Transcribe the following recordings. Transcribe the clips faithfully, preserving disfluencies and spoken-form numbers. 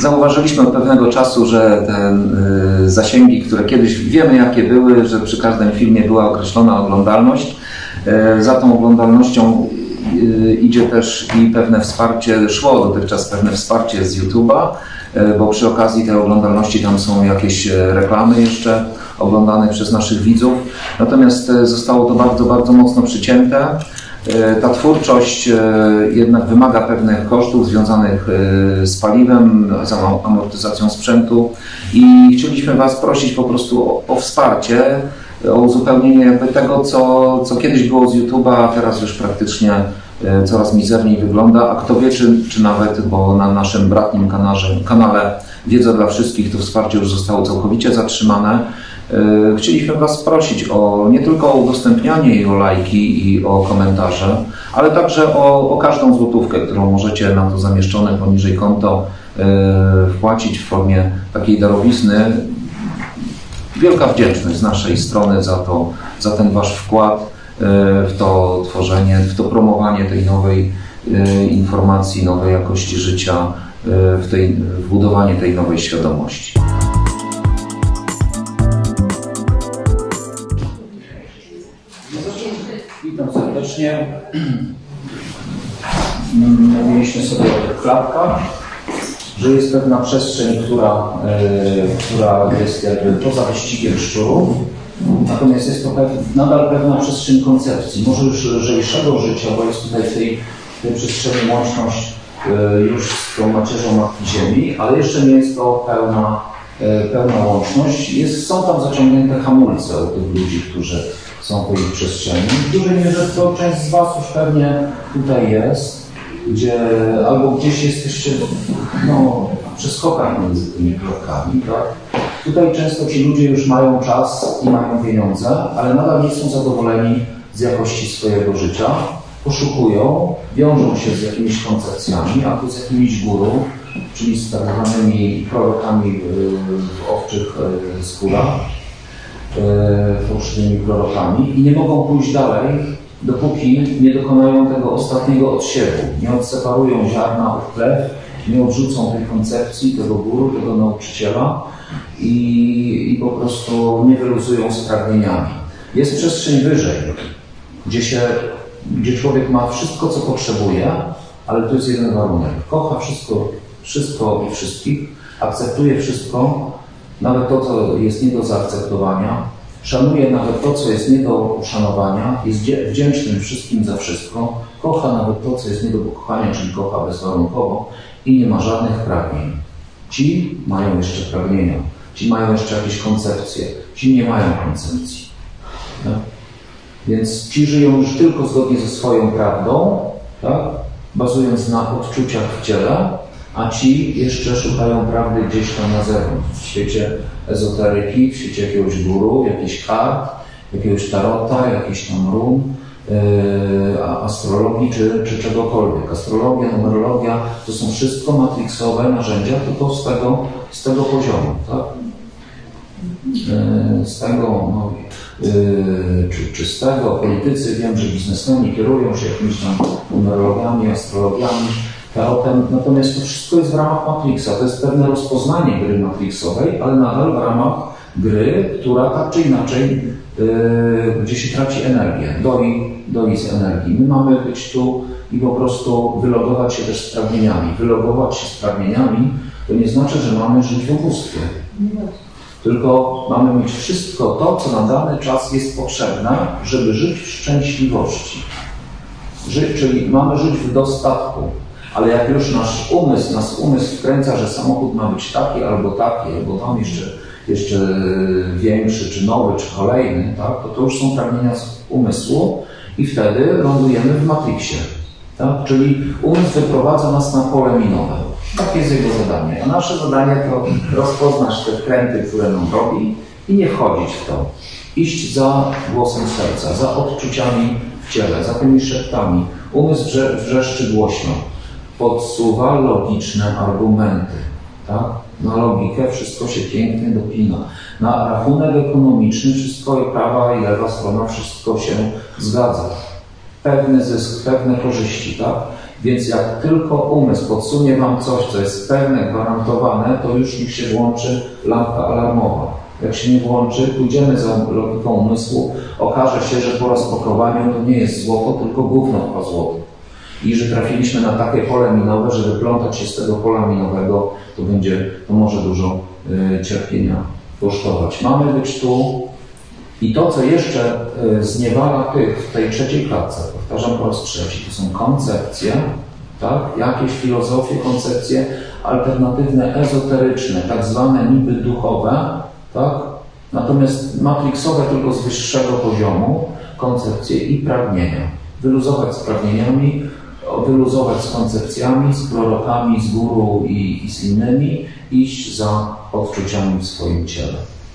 zauważyliśmy od pewnego czasu, że te zasięgi, które kiedyś wiemy jakie były, że przy każdym filmie była określona oglądalność, za tą oglądalnością idzie też i pewne wsparcie, szło dotychczas pewne wsparcie z YouTube'a, bo przy okazji tej oglądalności tam są jakieś reklamy jeszcze oglądane przez naszych widzów. Natomiast zostało to bardzo, bardzo mocno przycięte. Ta twórczość jednak wymaga pewnych kosztów związanych z paliwem, z amortyzacją sprzętu i chcieliśmy Was prosić po prostu o, o wsparcie, o uzupełnienie jakby tego, co, co kiedyś było z YouTube'a, a teraz już praktycznie coraz mizerniej wygląda, a kto wie, czy, czy nawet, bo na naszym bratnim kanale, kanale Wiedza dla Wszystkich to wsparcie już zostało całkowicie zatrzymane. Chcieliśmy Was prosić o nie tylko o udostępnianie i o lajki i o komentarze, ale także o, o każdą złotówkę, którą możecie na to zamieszczone poniżej konto wpłacić w formie takiej darowizny. Wielka wdzięczność z naszej strony za to, za ten Wasz wkład w to tworzenie, w to promowanie tej nowej informacji, nowej jakości życia, w, tej, w budowanie tej nowej świadomości. Witam serdecznie. Mówiliśmy sobie o tych klatkach, że jest pewna przestrzeń, która, która jest jakby poza wyścigiem szczurów. Natomiast jest to pew, nadal pewna przestrzeń koncepcji, może już lżejszego życia, bo jest tutaj w tej, tej przestrzeni łączność y, już z tą macierzą Matki Ziemi, ale jeszcze nie jest to pełna, y, pełna łączność. Jest, są tam zaciągnięte hamulce u tych ludzi, którzy są w tej przestrzeni. W dużej mierze to część z Was już pewnie tutaj jest, gdzie albo gdzieś jesteście no, przy skokach między tymi klatkami, tak? Tutaj często ci ludzie już mają czas i mają pieniądze, ale nadal nie są zadowoleni z jakości swojego życia, poszukują, wiążą się z jakimiś koncepcjami, a tu z jakimiś guru, czyli z tak zwanymi prorokami w owczych skórach, fałszywymi prorokami i nie mogą pójść dalej, dopóki nie dokonają tego ostatniego odsiewu, nie odseparują ziarna od plew, nie odrzucą tej koncepcji, tego guru, tego nauczyciela i, i po prostu nie wyluzują z pragnieniami. Jest przestrzeń wyżej, gdzie, się, gdzie człowiek ma wszystko, co potrzebuje, ale to jest jeden warunek. Kocha wszystko, wszystko i wszystkich, akceptuje wszystko, nawet to, co jest nie do zaakceptowania, szanuje nawet to, co jest nie do uszanowania, jest wdzięcznym wszystkim za wszystko, kocha nawet to, co jest nie do pokochania, czyli kocha bezwarunkowo i nie ma żadnych pragnień. Ci mają jeszcze pragnienia, ci mają jeszcze jakieś koncepcje, ci nie mają koncepcji. Tak? Więc ci żyją już tylko zgodnie ze swoją prawdą, tak? Bazując na odczuciach w ciele, a ci jeszcze szukają prawdy gdzieś tam na zewnątrz, w świecie ezoteryki, w świecie jakiegoś guru, jakichś kart, jakiegoś tarota, jakichś tam run, yy, astrologii czy, czy czegokolwiek. Astrologia, numerologia to są wszystko matrixowe narzędzia, tylko z tego, z tego poziomu, tak? Yy, z tego, no, yy, czy, czy z tego politycy, wiem, że biznesmeni kierują się jakimiś tam numerologiami, astrologiami, tarotem, natomiast to wszystko jest w ramach Matrixa. To jest pewne rozpoznanie gry matrixowej, ale nadal w ramach gry, która tak czy inaczej, yy, gdzie się traci energię, doi, doi z energii. My mamy być tu i po prostu wylogować się też z pragnieniami. Wylogować się z pragnieniami to nie znaczy, że mamy żyć w ubóstwie. Tylko mamy mieć wszystko to, co na dany czas jest potrzebne, żeby żyć w szczęśliwości. Ży, czyli mamy żyć w dostatku. Ale jak już nasz umysł, nasz umysł wkręca, że samochód ma być taki albo taki, albo tam jeszcze, jeszcze większy, czy nowy, czy kolejny, tak, to to już są pragnienia z umysłu i wtedy lądujemy w Matrixie. Tak? Czyli umysł wyprowadza nas na pole minowe. Takie jest jego zadanie. A nasze zadanie to rozpoznać te wkręty, które nam robi i nie wchodzić w to. Iść za głosem serca, za odczuciami w ciele, za tymi szeptami. Umysł wrze, wrzeszczy głośno. Podsuwa logiczne argumenty. Tak? Na logikę wszystko się pięknie dopina. Na rachunek ekonomiczny wszystko i prawa i lewa strona wszystko się zgadza. Pewny zysk, pewne korzyści. Tak? Więc jak tylko umysł podsunie Wam coś, co jest pewne, gwarantowane, to już niech się włączy lampka alarmowa. Jak się nie włączy, pójdziemy za logiką umysłu, okaże się, że po rozpakowaniu to nie jest złoto, tylko gówno po złoto. I że trafiliśmy na takie pole minowe, że wyplątać się z tego pola minowego, to będzie, to może dużo y, cierpienia kosztować. Mamy być tu i to, co jeszcze y, zniewala tych w tej trzeciej klatce, powtarzam po raz trzeci, to są koncepcje, tak? Jakieś filozofie, koncepcje alternatywne, ezoteryczne, tak zwane niby duchowe, tak? Natomiast matrixowe tylko z wyższego poziomu, koncepcje i pragnienia. Wyluzować z pragnieniami, wyluzować z koncepcjami, z prorokami, z guru i, i z innymi, iść za odczuciami w swoim ciele.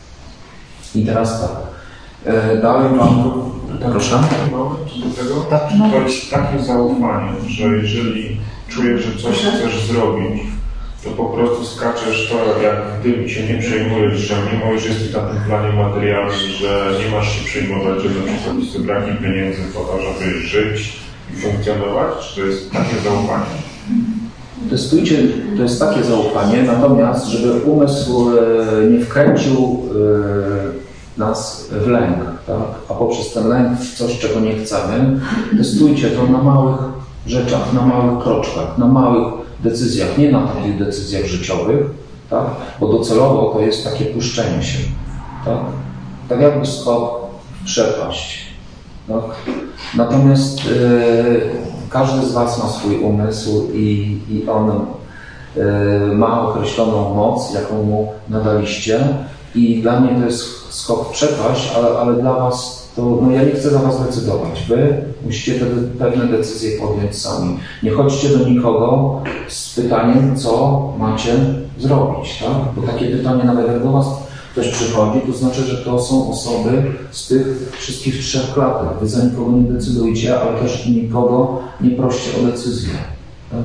I teraz tak, e, dalej mam... Proszę? Do tego? To jest takie zaufanie, że jeżeli czujesz, że coś chcesz zrobić, to po prostu skaczesz to, jak gdyby się nie przejmujesz, że mimo, że jesteś na tym planie materialnym, że nie masz się przejmować, że na przykład jest braki pieniędzy po to, żeby żyć i funkcjonować, czy to jest takie zaufanie? Testujcie, to jest takie zaufanie, natomiast żeby umysł e, nie wkręcił e, nas w lęk, tak? A poprzez ten lęk w coś, czego nie chcemy, testujcie to na małych rzeczach, na małych kroczkach, na małych decyzjach, nie na takich decyzjach życiowych, tak? Bo docelowo to jest takie puszczenie się, tak, tak jakby skok w przepaść. Tak? Natomiast yy, każdy z Was ma swój umysł i, i on yy, ma określoną moc, jaką mu nadaliście i dla mnie to jest skok w przepaść, ale, ale dla Was to no ja nie chcę za Was decydować. Wy musicie te pewne decyzje podjąć sami. Nie chodźcie do nikogo z pytaniem, co macie zrobić, tak? Bo takie pytanie, nawet jak do Was ktoś przychodzi, to znaczy, że to są osoby z tych wszystkich trzech klatek. Wy za nikogo nie decydujcie, ale też nikogo nie proście o decyzję. Tak?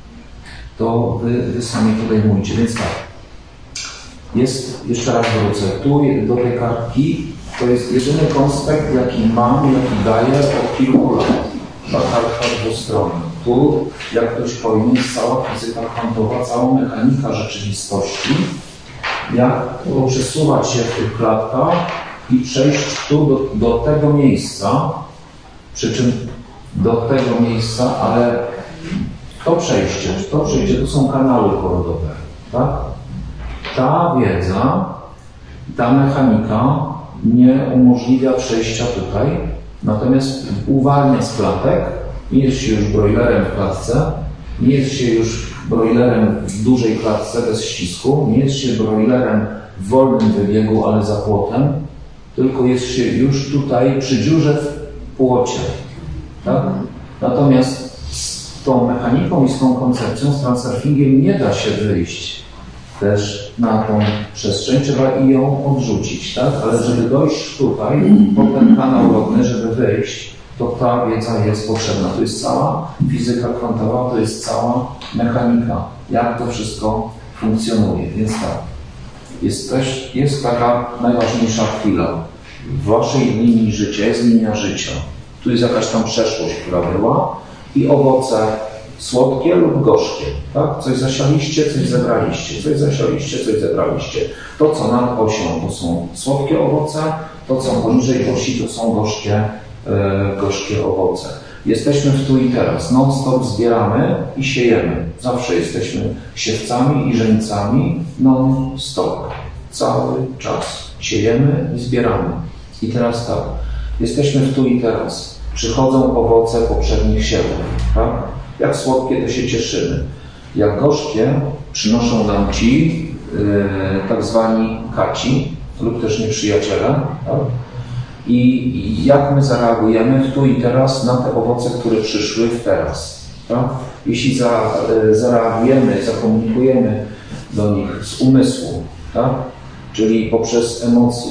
To wy, wy sami podejmujcie. Więc tak, jest, jeszcze raz wrócę, tu do tej kartki to jest jedyny konspekt, jaki mam, jaki daję od kilku lat. Ta kartka dwustronna. Tu, jak ktoś pojmie, jest cała fizyka kwantowa, cała mechanika rzeczywistości, jak przesuwać się w tych klatkach i przejść tu do, do tego miejsca, przy czym do tego miejsca, ale to przejście, to przejście to są kanały porodowe, tak? Ta wiedza, ta mechanika nie umożliwia przejścia tutaj, natomiast uwalnia z klatek, nie jest się już brojlerem w klatce, nie jest się już brojlerem w dużej klatce bez ścisku, nie jest się brojlerem w wolnym wybiegu, ale za płotem, tylko jest się już tutaj przy dziurze w płocie. Tak? Natomiast z tą mechaniką i z tą koncepcją, z transurfingiem nie da się wyjść też na tą przestrzeń, trzeba i ją odrzucić, tak? Ale żeby dojść tutaj, po ten kanał lotny, żeby wyjść, to ta wiedza jest potrzebna. To jest cała fizyka kwantowa, to jest cała mechanika, jak to wszystko funkcjonuje. Więc tak, jest, też, jest taka najważniejsza chwila. W waszej linii życia jest linia życia. Tu jest jakaś tam przeszłość, która była i owoce słodkie lub gorzkie, tak? Coś zasialiście, coś zebraliście, coś zasialiście, coś zebraliście. To, co nad osią, to są słodkie owoce, to, co poniżej osi, to są gorzkie, e, gorzkie owoce. Jesteśmy w tu i teraz, non-stop zbieramy i siejemy. Zawsze jesteśmy siewcami i żeńcami, non-stop. Cały czas siejemy i zbieramy. I teraz tak, jesteśmy w tu i teraz. Przychodzą owoce poprzednich siewów, tak? Jak słodkie, to się cieszymy. Jak gorzkie, przynoszą nam ci yy, tak zwani kaci lub też nieprzyjaciele. Tak? I, I jak my zareagujemy w tu i teraz na te owoce, które przyszły w teraz. Tak? Jeśli za, yy, zareagujemy, zakomunikujemy do nich z umysłu, tak? Czyli poprzez emocje,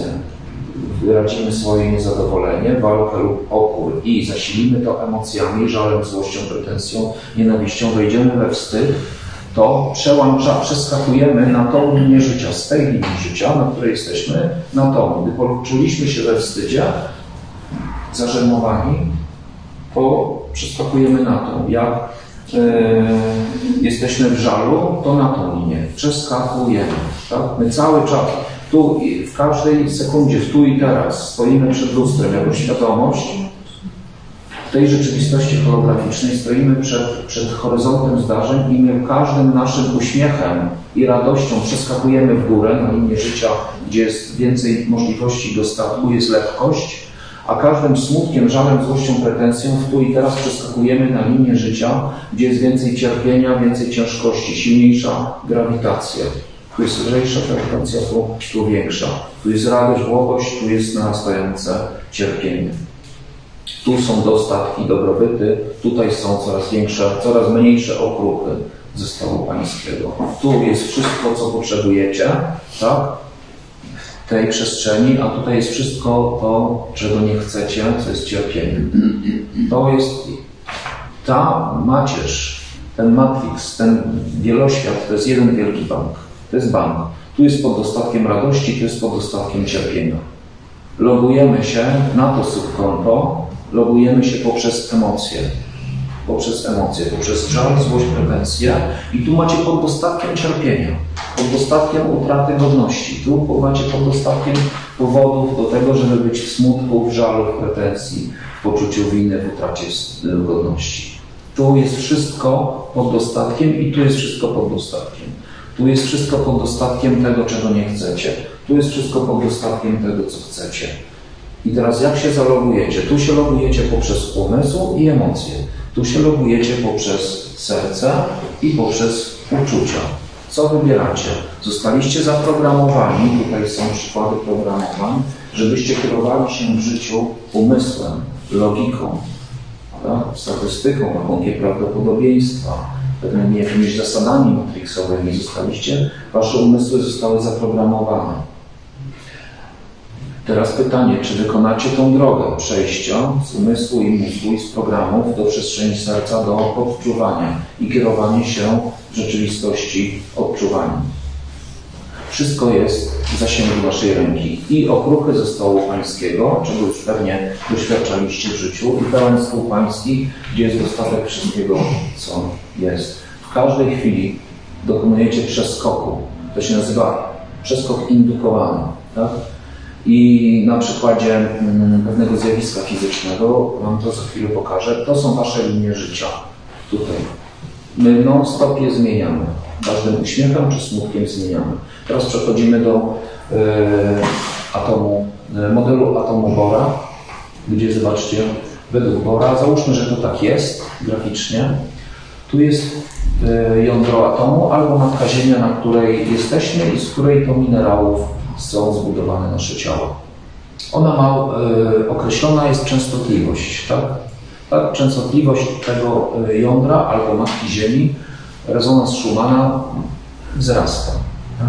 wyrazimy swoje niezadowolenie, walkę lub opór i zasilimy to emocjami, żalem, złością, pretensją, nienawiścią, wejdziemy we wstyd, to przełącza, przeskakujemy na tą linię życia, z tej linii życia, na której jesteśmy, na tą. Gdy poczuliśmy się we wstydzie, zażenowani, to przeskakujemy na tą. Jak yy, jesteśmy w żalu, to na tą linię przeskakujemy. Tak? My cały czas, tu w każdej sekundzie, w tu i teraz stoimy przed lustrem jako świadomość. W tej rzeczywistości holograficznej stoimy przed, przed horyzontem zdarzeń i my każdym naszym uśmiechem i radością przeskakujemy w górę na linię życia, gdzie jest więcej możliwości dostatku, jest lekkość, a każdym smutkiem, żalem, złością, pretensją w tu i teraz przeskakujemy na linię życia, gdzie jest więcej cierpienia, więcej ciężkości, silniejsza grawitacja. Tu jest lżejsza grawitacja, tu, tu większa. Tu jest radość, błogość, tu jest narastające cierpienie. Tu są dostatki, dobrobyty, tutaj są coraz większe, coraz mniejsze okruchy ze stołu pańskiego. Tu jest wszystko, co potrzebujecie, tak? W tej przestrzeni, a tutaj jest wszystko to, czego nie chcecie, co jest cierpieniem. To jest ta macierz, ten matrix, ten wieloświat, to jest jeden wielki bank. To jest bank. Tu jest pod dostatkiem radości, tu jest pod dostatkiem cierpienia. Logujemy się na to subkonto, logujemy się poprzez emocje, poprzez emocje, poprzez żal, złość, pretensje i tu macie pod dostatkiem cierpienia, pod dostatkiem utraty godności, tu macie pod dostatkiem powodów do tego, żeby być w smutku, w żalu, w pretensji, w poczuciu winy, w utracie godności. Tu jest wszystko pod dostatkiem i tu jest wszystko pod dostatkiem. Tu jest wszystko pod dostatkiem tego, czego nie chcecie. Tu jest wszystko pod dostatkiem tego, co chcecie. I teraz jak się zalogujecie? Tu się logujecie poprzez umysł i emocje. Tu się logujecie poprzez serce i poprzez uczucia. Co wybieracie? Zostaliście zaprogramowani, tutaj są przykłady programowań, żebyście kierowali się w życiu umysłem, logiką, tak? Statystyką, rachunkiem prawdopodobieństwa, pewnymi jakimiś zasadami matrixowymi. Zostaliście, wasze umysły zostały zaprogramowane. Teraz pytanie, czy wykonacie tą drogę przejścia z umysłu i mózgu i z programów do przestrzeni serca, do odczuwania i kierowanie się w rzeczywistości odczuwaniem. Wszystko jest w zasięgu waszej ręki. I okruchy ze stołu pańskiego, czego już pewnie doświadczaliście w życiu, i pełen stół pański, gdzie jest dostatek wszystkiego, co jest. W każdej chwili dokonujecie przeskoku. To się nazywa przeskok indukowany. Tak? I na przykładzie mm, pewnego zjawiska fizycznego, wam to za chwilę pokażę, to są wasze linie życia. Tutaj. My non-stop je zmieniamy. Każdym uśmiechem czy smutkiem zmieniamy. Teraz przechodzimy do y, atomu, y, modelu atomu Bora, gdzie zobaczcie, według Bora, załóżmy, że to tak jest graficznie. Tu jest y, jądro atomu albo matka Ziemia, na której jesteśmy i z której to minerałów są zbudowane nasze ciała. Ona ma, y, określona jest częstotliwość, tak? Tak, częstotliwość tego jądra albo matki Ziemi, rezonans Schumana wzrasta. Tak?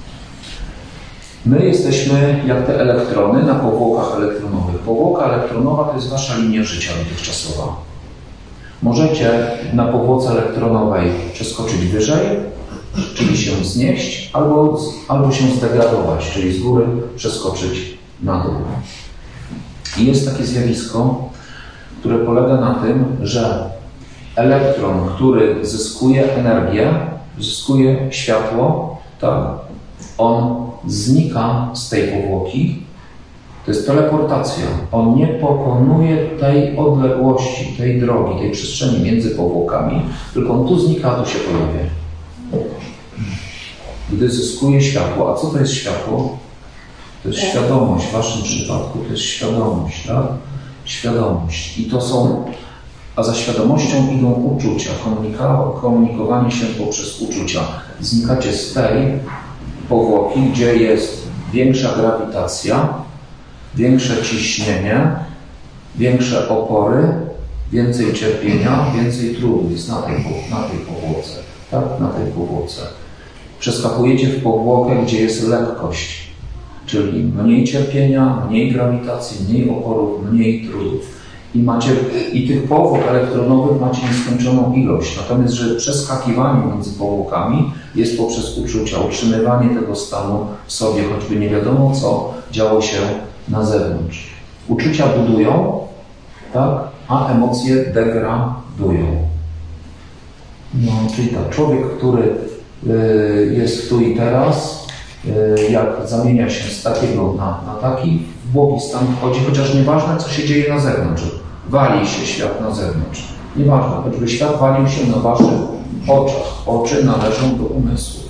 My jesteśmy jak te elektrony na powłokach elektronowych. Powłoka elektronowa to jest wasza linia życia dotychczasowa. Możecie na powłoce elektronowej przeskoczyć wyżej, czyli się wznieść, albo, albo się zdegradować, czyli z góry przeskoczyć na dół. I jest takie zjawisko, które polega na tym, że elektron, który zyskuje energię, zyskuje światło, tak, on znika z tej powłoki. To jest teleportacja. On nie pokonuje tej odległości, tej drogi, tej przestrzeni między powłokami, tylko on tu znika, a tu się pojawia. Gdy zyskuje światło. A co to jest światło? To jest świadomość. W waszym przypadku to jest świadomość, tak? Świadomość. I to są, a za świadomością idą uczucia, komunikowanie się poprzez uczucia. Znikacie z tej powłoki, gdzie jest większa grawitacja, większe ciśnienie, większe opory, więcej cierpienia, więcej trudu jest na tej, na tej powłoce. Tak? Na tej powłoce. Przeskakujecie w powłokę, gdzie jest lekkość, czyli mniej cierpienia, mniej grawitacji, mniej oporów, mniej trudów. I, macie, i tych powłok elektronowych macie nieskończoną ilość. Natomiast, że przeskakiwanie między powłokami jest poprzez uczucia, utrzymywanie tego stanu w sobie, choćby nie wiadomo co działo się na zewnątrz. Uczucia budują, tak, a emocje degradują. No, czyli tak, człowiek, który jest tu i teraz, jak zamienia się z takiego na, na taki, w błogi stan wchodzi, chociaż nieważne, co się dzieje na zewnątrz. Wali się świat na zewnątrz. Nieważne, choćby świat walił się na waszych oczach. Oczy należą do umysłu,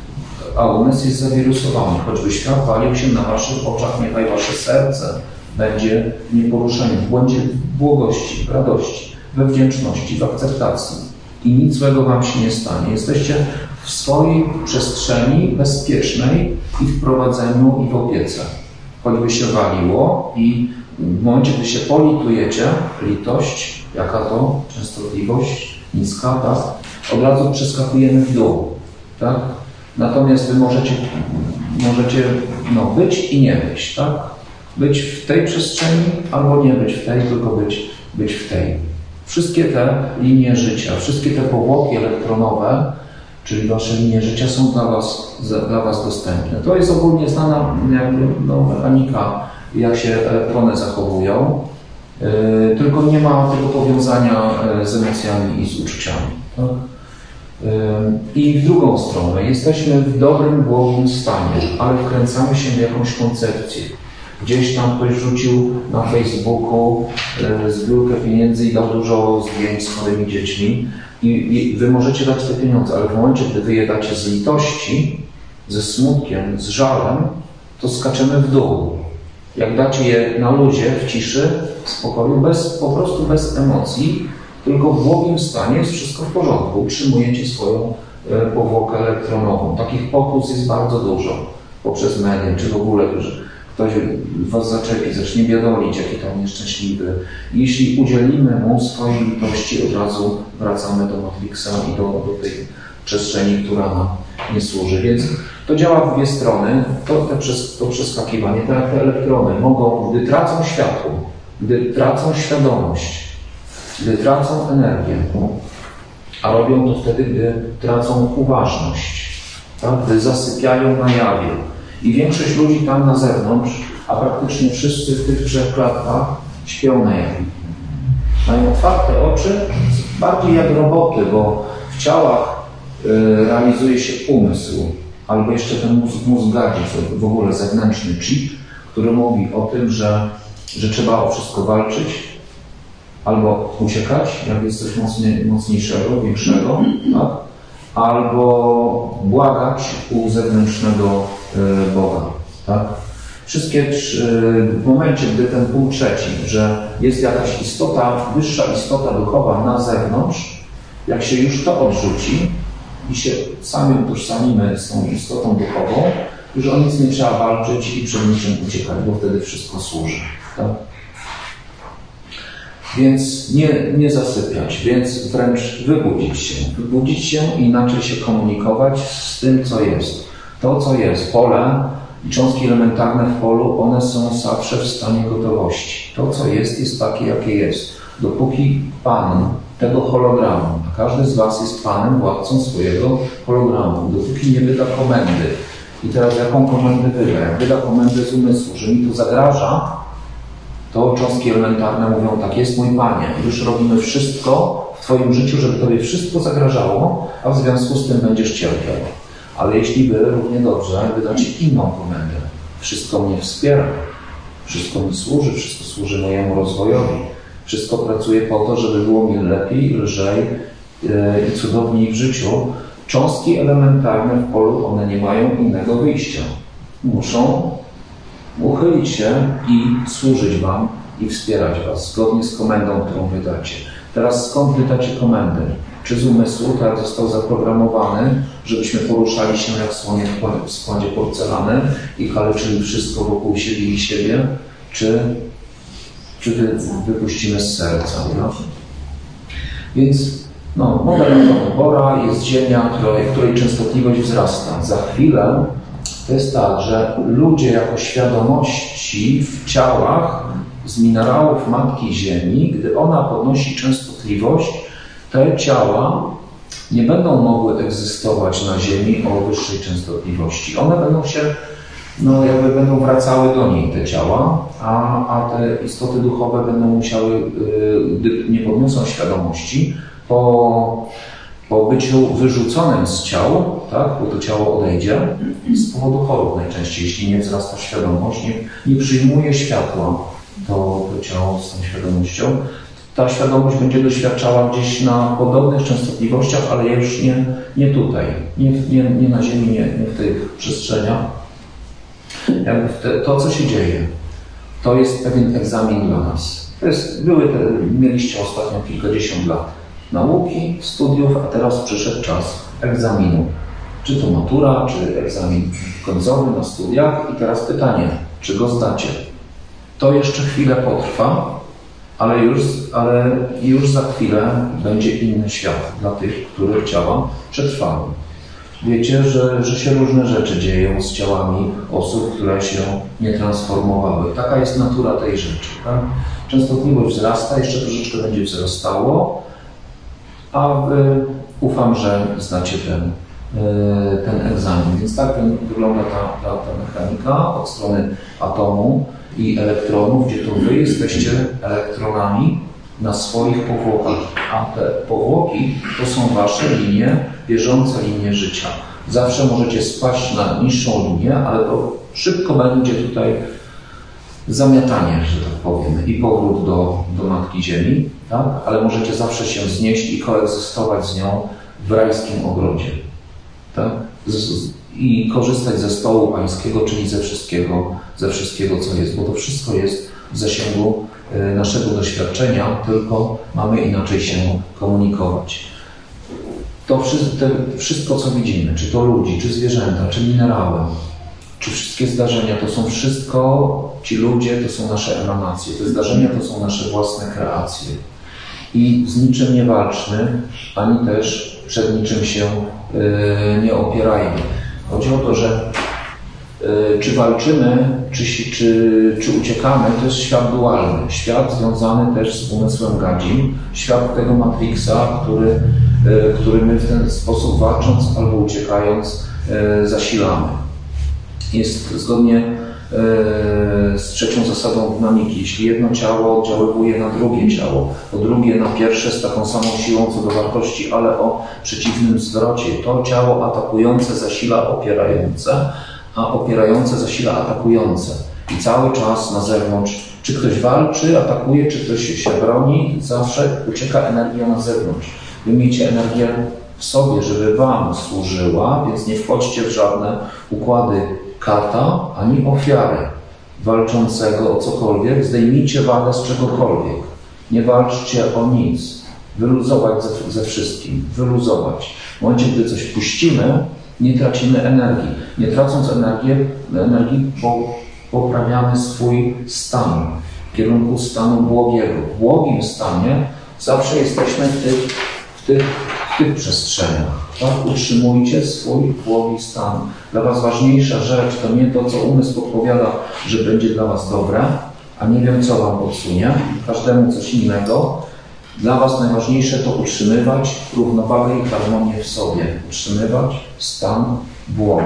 a umysł jest zawirusowany. Choćby świat walił się na waszych oczach, niechaj wasze serce będzie nieporuszone w błędzie błogości, w radości, we wdzięczności, w akceptacji. I nic złego wam się nie stanie. Jesteście w swojej przestrzeni bezpiecznej i w prowadzeniu i w opiece. Choćby się waliło i w momencie, gdy się politujecie, litość, jaka to częstotliwość, niska, tak? Od razu przeskakujemy w dół, tak? Natomiast wy możecie, możecie no, być i nie być, tak? Być w tej przestrzeni albo nie być w tej, tylko być, być w tej. Wszystkie te linie życia, wszystkie te powłoki elektronowe, czyli wasze linie życia są dla was, dla was dostępne. To jest ogólnie znana jakby, no, mechanika, jak się elektrony zachowują, yy, tylko nie ma tego powiązania yy, z emocjami i z uczuciami. Tak? Yy, I w drugą stronę, jesteśmy w dobrym, błogim stanie, ale wkręcamy się w jakąś koncepcję. Gdzieś tam ktoś rzucił na Facebooku yy, zbiórkę pieniędzy i dał dużo zdjęć z chorymi dziećmi. I, I wy możecie dać te pieniądze, ale w momencie, gdy wy je dacie z litości, ze smutkiem, z żalem, to skaczemy w dół. Jak dacie je na luzie, w ciszy, w spokoju, bez, po prostu bez emocji, tylko w błogim stanie jest wszystko w porządku. Utrzymujecie swoją e, powłokę elektronową. Takich pokus jest bardzo dużo. Poprzez media, czy w ogóle, że ktoś was zaczepi, zacznie biadolić, jaki tam nieszczęśliwy. Jeśli udzielimy mu swojej litości, od razu wracamy do Matrixa i do, do tej przestrzeni, która nam nie służy. Więc to działa w dwie strony. To, te, to przeskakiwanie, te, te elektrony mogą, gdy tracą światło, gdy tracą świadomość, gdy tracą energię, a robią to wtedy, gdy tracą uważność, tak? Gdy zasypiają na jawie. I większość ludzi tam na zewnątrz, a praktycznie wszyscy w tych trzech klatkach śpią na jawie. Mają otwarte oczy, bardziej jak roboty, bo w ciałach y, realizuje się umysł, albo jeszcze ten mózg, mózg gadzi, w ogóle zewnętrzny chip, który mówi o tym, że, że trzeba o wszystko walczyć, albo uciekać, jak jest coś mocniej, mocniejszego, większego, tak? Albo błagać u zewnętrznego y, Boga. Tak? Wszystkie trzy, w momencie, gdy ten punkt trzeci, że jest jakaś istota, wyższa istota duchowa na zewnątrz, jak się już to odrzuci i się sami utożsamimy z tą istotą duchową, już o nic nie trzeba walczyć i przed niczym uciekać, bo wtedy wszystko służy. Tak? Więc nie, nie zasypiać, więc wręcz wybudzić się. Wybudzić się i inaczej się komunikować z tym, co jest. To, co jest, pole i cząstki elementarne w polu, one są zawsze w stanie gotowości. To, co jest, jest takie, jakie jest. Dopóki Pan tego hologramu, a każdy z was jest Panem, władcą swojego hologramu, dopóki nie wyda komendy. I teraz jaką komendę wyda? Jak wyda komendę z umysłu, że mi to zagraża, to cząstki elementarne mówią, tak jest mój Panie, już robimy wszystko w twoim życiu, żeby tobie wszystko zagrażało, a w związku z tym będziesz cierpiał. Ale jeśli wy równie dobrze wydacie inną komendę, wszystko mnie wspiera, wszystko mi służy, wszystko służy mojemu rozwojowi, wszystko pracuje po to, żeby było mi lepiej, lżej yy, i cudowniej w życiu. Cząstki elementarne w polu, one nie mają innego wyjścia. Muszą uchylić się i służyć wam i wspierać was, zgodnie z komendą, którą wydacie. Teraz skąd wydacie komendę? Czy z umysłu, tak został zaprogramowany, żebyśmy poruszali się jak słonie w składzie porcelany i kaleczyli wszystko wokół siebie i siebie, czy, czy wy, wypuścimy z serca? No? Więc no, model Bora jest Ziemia, której, której częstotliwość wzrasta. Za chwilę to jest tak, że ludzie jako świadomości w ciałach z minerałów Matki Ziemi, gdy ona podnosi częstotliwość, te ciała nie będą mogły egzystować na Ziemi o wyższej częstotliwości. One będą się, no jakby będą wracały do niej, te ciała, a, a te istoty duchowe będą musiały, gdy nie podniosą świadomości, po Po byciu wyrzuconym z ciał, tak, bo to ciało odejdzie, z powodu chorób najczęściej, jeśli nie wzrasta świadomość, nie, nie przyjmuje światła to, to ciało z tą świadomością, ta świadomość będzie doświadczała gdzieś na podobnych częstotliwościach, ale już nie, nie tutaj, nie, nie, nie na Ziemi, nie, nie w tych przestrzeniach. Jakby te, to, co się dzieje, to jest pewien egzamin dla nas. To jest, były te, mieliście ostatnio kilkadziesiąt lat nauki, studiów, a teraz przyszedł czas egzaminu. Czy to matura, czy egzamin końcowy na studiach. I teraz pytanie, czy go zdacie? To jeszcze chwilę potrwa, ale już, ale już za chwilę będzie inny świat dla tych, których ciała przetrwały. Wiecie, że, że się różne rzeczy dzieją z ciałami osób, które się nie transformowały. Taka jest natura tej rzeczy. Tak? Częstotliwość wzrasta, jeszcze troszeczkę będzie wzrastało, a wy, ufam, że znacie ten, ten egzamin. Więc tak wygląda ta, ta, ta mechanika od strony atomu i elektronów, gdzie to wy jesteście elektronami na swoich powłokach, a te powłoki to są wasze linie, bieżące linie życia. Zawsze możecie spaść na niższą linię, ale to szybko będzie tutaj zamiatanie, że tak powiem, i powrót do, do Matki Ziemi, tak? Ale możecie zawsze się wznieść i koegzystować z nią w rajskim ogrodzie, tak? Z, i korzystać ze stołu pańskiego, czyli ze wszystkiego, ze wszystkiego, co jest, bo to wszystko jest w zasięgu y, naszego doświadczenia, tylko mamy inaczej się komunikować. To wszystko, co widzimy, czy to ludzi, czy zwierzęta, czy minerały, czy wszystkie zdarzenia, to są wszystko, ci ludzie, to są nasze emanacje, te zdarzenia to są nasze własne kreacje. I z niczym nie walczmy, ani też przed niczym się y, nie opierajmy. Chodzi o to, że y, czy walczymy, czy, czy, czy uciekamy, to jest świat dualny. Świat związany też z umysłem gadzim. Świat tego Matrixa, który, y, który my w ten sposób walcząc albo uciekając y, zasilamy. Jest zgodnie y, z trzecią zasadą dynamiki. Jeśli jedno ciało oddziaływuje na drugie ciało, po drugie na pierwsze z taką samą siłą co do wartości, ale o przeciwnym zwrocie, to ciało atakujące zasila opierające, a opierające zasila atakujące. I cały czas na zewnątrz, czy ktoś walczy, atakuje, czy ktoś się broni, zawsze ucieka energia na zewnątrz. Wy miejcie energię w sobie, żeby wam służyła, więc nie wchodźcie w żadne układy kata, ani ofiary walczącego o cokolwiek. Zdejmijcie wagę z czegokolwiek. Nie walczcie o nic. Wyluzować ze, ze wszystkim. Wyluzować. W momencie, gdy coś puścimy, nie tracimy energii. Nie tracąc energii, energii poprawiamy swój stan w kierunku stanu błogiego. W błogim stanie zawsze jesteśmy w tych, w tych, w tych przestrzeniach. Tak? Utrzymujcie swój błogi stan. Dla was ważniejsza rzecz to nie to, co umysł podpowiada, że będzie dla was dobre, a nie wiem, co wam podsunie. Każdemu coś innego. Dla was najważniejsze to utrzymywać równowagę i harmonię w sobie. Utrzymywać stan błogi.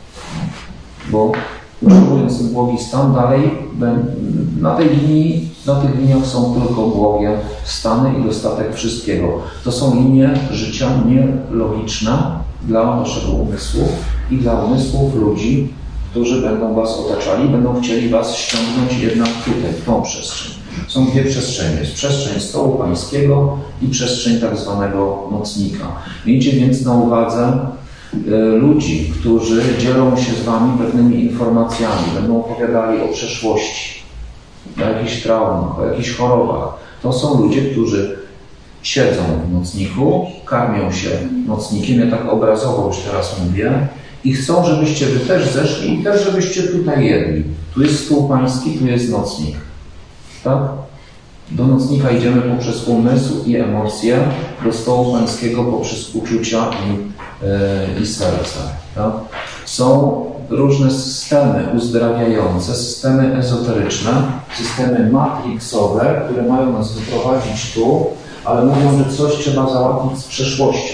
Bo utrzymując ten błogi stan dalej, na tej linii, na tych liniach są tylko błogie stany i dostatek wszystkiego. To są linie życia nielogiczne dla naszego umysłu i dla umysłów ludzi, którzy będą was otaczali, będą chcieli was ściągnąć jednak tutaj, w tą przestrzeń. Są dwie przestrzenie. Jest przestrzeń stołu pańskiego i przestrzeń tak zwanego nocnika. Miejcie więc na uwadze ludzi, którzy dzielą się z wami pewnymi informacjami, będą opowiadali o przeszłości, o jakichś traumach, o jakichś chorobach. To są ludzie, którzy siedzą w nocniku, karmią się nocnikiem, ja tak obrazowo już teraz mówię, i chcą, żebyście wy też zeszli i też, żebyście tutaj jedli. Tu jest stół pański, tu jest nocnik. Tak? Do nocnika idziemy poprzez umysł i emocje, do stołu pańskiego poprzez uczucia i, yy, i serce. Tak? Są różne systemy uzdrawiające, systemy ezoteryczne, systemy matrixowe, które mają nas wyprowadzić tu, ale mówią, że coś trzeba załatwić z przeszłością.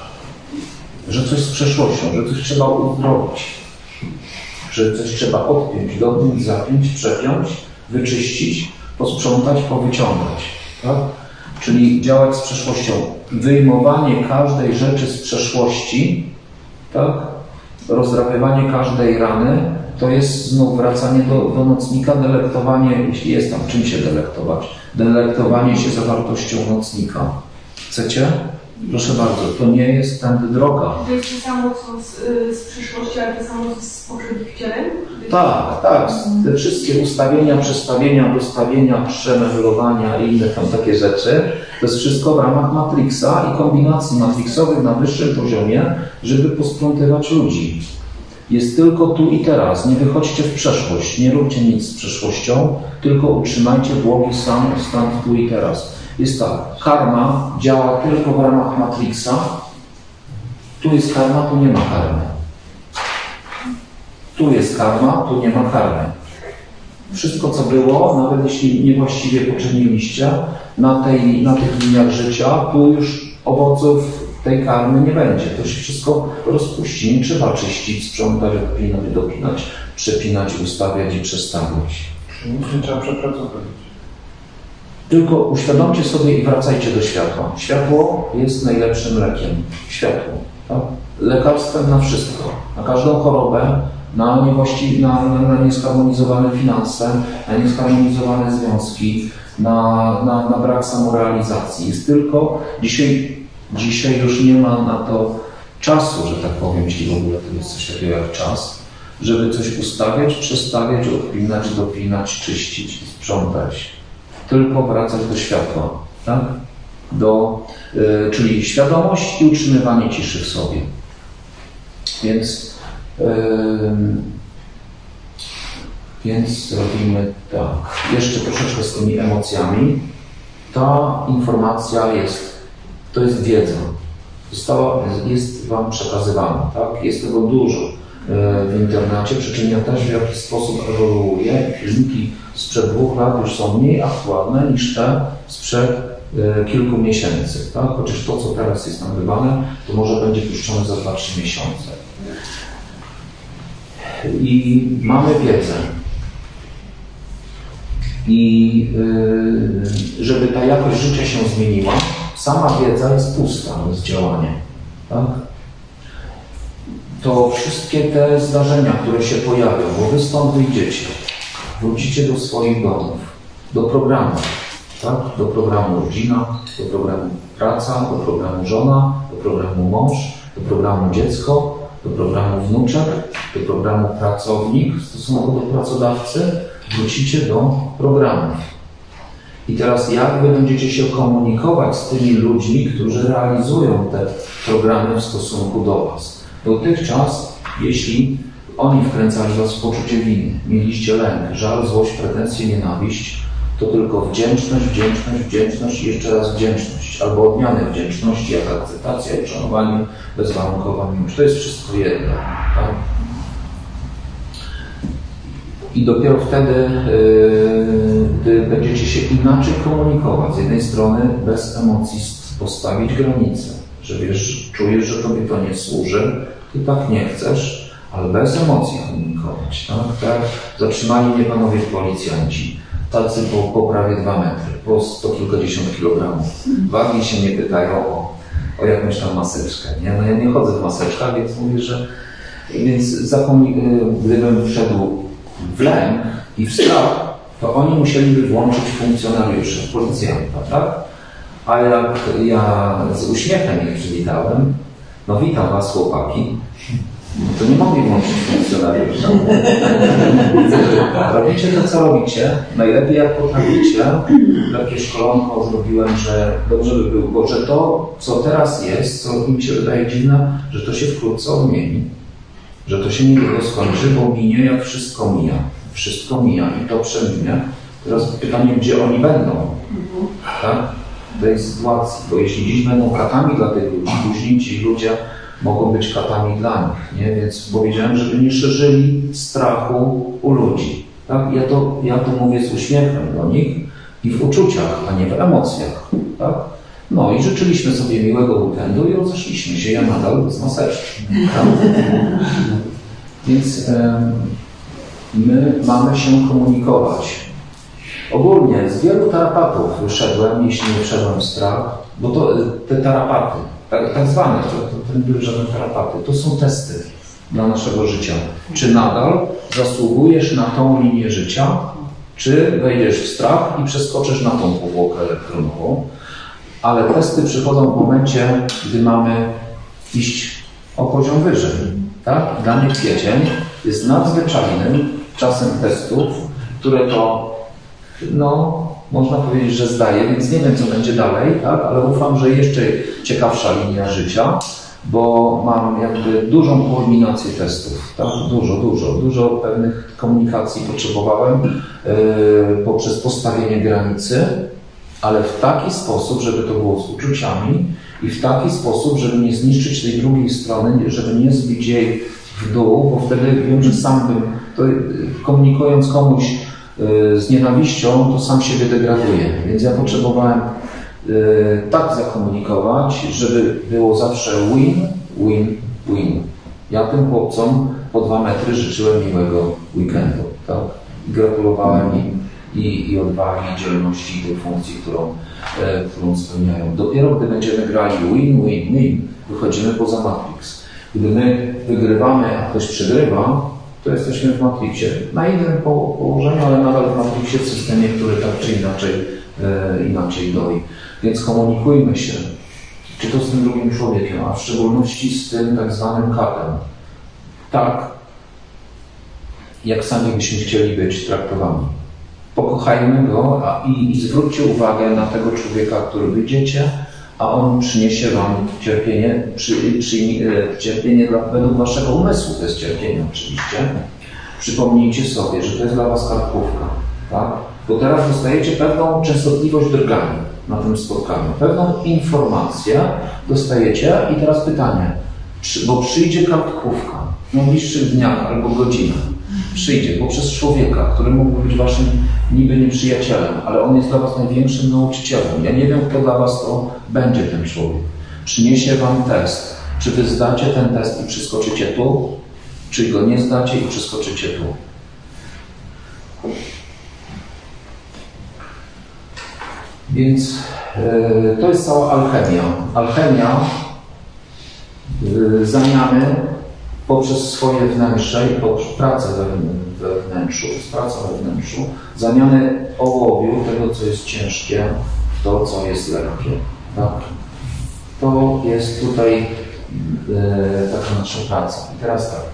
Że coś z przeszłością, że coś trzeba uzdrowić. Że coś trzeba odpiąć, dotknąć, zapiąć, przepiąć, wyczyścić, posprzątać, powyciągać. Tak? czyli działać z przeszłością. Wyjmowanie każdej rzeczy z przeszłości, tak? Rozdrapywanie każdej rany, to jest znów wracanie do, do nocnika, delektowanie, jeśli jest tam czym się delektować, delektowanie się zawartością nocnika. Chcecie? Proszę bardzo, to nie jest tędy droga. To jest to samo co z, z przyszłości, ale to samo co z poprzednim wcielem? Tak, tak. Te wszystkie ustawienia, przestawienia, dostawienia, przemelowania i inne tam takie rzeczy, to jest wszystko w ramach Matrixa i kombinacji matrixowych na wyższym poziomie, żeby posprzątywać ludzi. Jest tylko tu i teraz. Nie wychodźcie w przeszłość, nie róbcie nic z przeszłością, tylko utrzymajcie błogi stan, stan tu i teraz. Jest tak, karma działa tylko w ramach Matrixa. Tu jest karma, tu nie ma karmy. Tu jest karma, tu nie ma karmy. Wszystko, co było, nawet jeśli niewłaściwie poczyniliście, na, tej, na tych liniach życia, tu już owoców tej karmy nie będzie. To się wszystko rozpuści. Nie trzeba czyścić, sprzątać, odpinać, dopinać, przepinać, ustawiać i przestawiać. Czyli nic nie trzeba przepracować. Tylko uświadomcie sobie i wracajcie do światła. Światło jest najlepszym lekiem. Światło. Tak? Lekarstwem na wszystko. Na każdą chorobę, na, niewłaści- na, na, na niesharmonizowane finanse, na niesharmonizowane związki, na, na, na brak samorealizacji. Jest tylko dzisiaj, dzisiaj już nie ma na to czasu, że tak powiem, jeśli w ogóle to jest coś takiego jak czas, żeby coś ustawiać, przestawiać, odpinać, dopinać, czyścić i sprzątać. Tylko wracać do światła, tak? Do, y, czyli świadomość i utrzymywanie ciszy w sobie. Więc, y, więc robimy tak. Jeszcze troszeczkę z tymi emocjami. Ta informacja jest, to jest wiedza. Została, jest Wam przekazywana, tak? Jest tego dużo w internecie, przy czym ja też w jakiś sposób ewoluuję. Filmiki sprzed dwóch lat już są mniej aktualne niż te sprzed e, kilku miesięcy. Tak? Chociaż to, co teraz jest nagrywane, to może będzie puszczone za dwa trzy miesiące. I mamy wiedzę. I y, żeby ta jakość życia się zmieniła, sama wiedza jest pusta bez działania. Tak? To wszystkie te zdarzenia, które się pojawią, bo wy stąd wyjdziecie, wrócicie do swoich domów, do programu, tak? Do programu rodzina, do programu praca, do programu żona, do programu mąż, do programu dziecko, do programu wnuczek, do programu pracownik w stosunku do pracodawcy, wrócicie do programów. I teraz jak wy będziecie się komunikować z tymi ludźmi, którzy realizują te programy w stosunku do was? Dotychczas, jeśli oni wkręcali was w poczucie winy, mieliście lęk, żal, złość, pretensje, nienawiść, to tylko wdzięczność, wdzięczność, wdzięczność i jeszcze raz wdzięczność. Albo odmianę wdzięczności, jak akceptacja i uszanowanie, bezwarunkowa miłość. To jest wszystko jedno. Tak? I dopiero wtedy, yy, gdy będziecie się inaczej komunikować, z jednej strony bez emocji postawić granice, że wiesz, czujesz, że tobie to nie służy, ty tak nie chcesz, ale bez emocji komunikować. Tak? Tak? Zatrzymali mnie panowie policjanci, tacy po, po prawie dwa metry, po sto kilkadziesiąt kilogramów. Wagi się nie pytają o, o jakąś tam maseczkę. Nie? No ja nie chodzę w maseczkach, więc mówię, że więc zakomun- gdybym wszedł w lęk i w strach, to oni musieliby włączyć funkcjonariuszy, policjanta, tak? A jak ja z uśmiechem ich przywitałem, no witam was chłopaki, to nie mogli włączyć funkcjonariusza. Robicie to, co robicie, najlepiej jak potraficie. Takie szkolonko zrobiłem, że dobrze by było, bo że to, co teraz jest, co mi się wydaje dziwne, że to się wkrótce odmieni. Że to się niedługo skończy, bo minie jak wszystko mija. Wszystko mija i to przeminie. Teraz pytanie, gdzie oni będą? Tak? W tej sytuacji, bo jeśli dziś będą katami dla tych ludzi, później ci ludzie mogą być katami dla nich, nie? Więc powiedziałem, żeby nie szerzyli strachu u ludzi. Tak? Ja, to, ja to mówię z uśmiechem do nich i w uczuciach, a nie w emocjach. Tak? No i życzyliśmy sobie miłego weekendu i rozeszliśmy się, ja nadal bez maseczki. Tak? Więc e, my mamy się komunikować. Ogólnie z wielu tarapatów wyszedłem, jeśli nie wszedłem w strach, bo to te tarapaty, tak, tak zwane, to, to, to nie były żadne tarapaty, to są testy dla naszego życia. Czy nadal zasługujesz na tą linię życia, czy wejdziesz w strach i przeskoczysz na tą powłokę elektronową. Ale testy przychodzą w momencie, gdy mamy iść o poziom wyżej. Tak? Dla mnie kwiecień jest nadzwyczajnym czasem testów, które to, no, można powiedzieć, że zdaję, więc nie wiem, co będzie dalej, tak? Ale ufam, że jeszcze ciekawsza linia życia, bo mam jakby dużą kulminację testów, tak? Dużo, dużo, dużo pewnych komunikacji potrzebowałem yy, poprzez postawienie granicy, ale w taki sposób, żeby to było z uczuciami i w taki sposób, żeby nie zniszczyć tej drugiej strony, żeby nie zbić jej w dół, bo wtedy wiem, że sam bym, to, komunikując komuś yy, z nienawiścią, to sam siebie degraduję. Więc ja potrzebowałem yy, tak zakomunikować, żeby było zawsze win, win, win. Ja tym chłopcom po dwa metry życzyłem miłego weekendu, tak? I gratulowałem im i, i odwagi, i dzielności, i tej funkcji, którą, e, którą spełniają. Dopiero gdy będziemy grali win, win, win, wychodzimy poza Matrix. Gdy my wygrywamy, a ktoś przegrywa, to jesteśmy w Matrixie. Na innym po, położeniu, ale nadal w Matrixie, w systemie, który tak czy inaczej, e, inaczej doi. Więc komunikujmy się, czy to z tym drugim człowiekiem, a w szczególności z tym tak zwanym katem. Tak, jak sami byśmy chcieli być traktowani. Pokochajmy go a, i, i zwróćcie uwagę na tego człowieka, który wyjdziecie, a on przyniesie wam cierpienie, przy, przy, cierpienie dla, według waszego umysłu, to jest cierpienie oczywiście. Przypomnijcie sobie, że to jest dla was kartkówka, tak? Bo teraz dostajecie pewną częstotliwość drgania na tym spotkaniu, pewną informację dostajecie i teraz pytanie, czy, bo przyjdzie kartkówka w najbliższych dniach albo godzinach, przyjdzie poprzez człowieka, który mógłby być waszym niby nieprzyjacielem, ale on jest dla was największym nauczycielem. Ja nie wiem, kto dla was to będzie ten człowiek. Przyniesie wam test. Czy wy zdacie ten test i przeskoczycie tu, czy go nie zdacie i przeskoczycie tu. Więc yy, to jest cała alchemia. Alchemia yy, zamiany poprzez swoje wnętrze i poprzez pracę we wnętrzu, praca we wnętrzu, zamiany ołowiu, tego, co jest ciężkie, w to, co jest lekkie. Tak? To jest tutaj e, taka nasza praca. I teraz tak.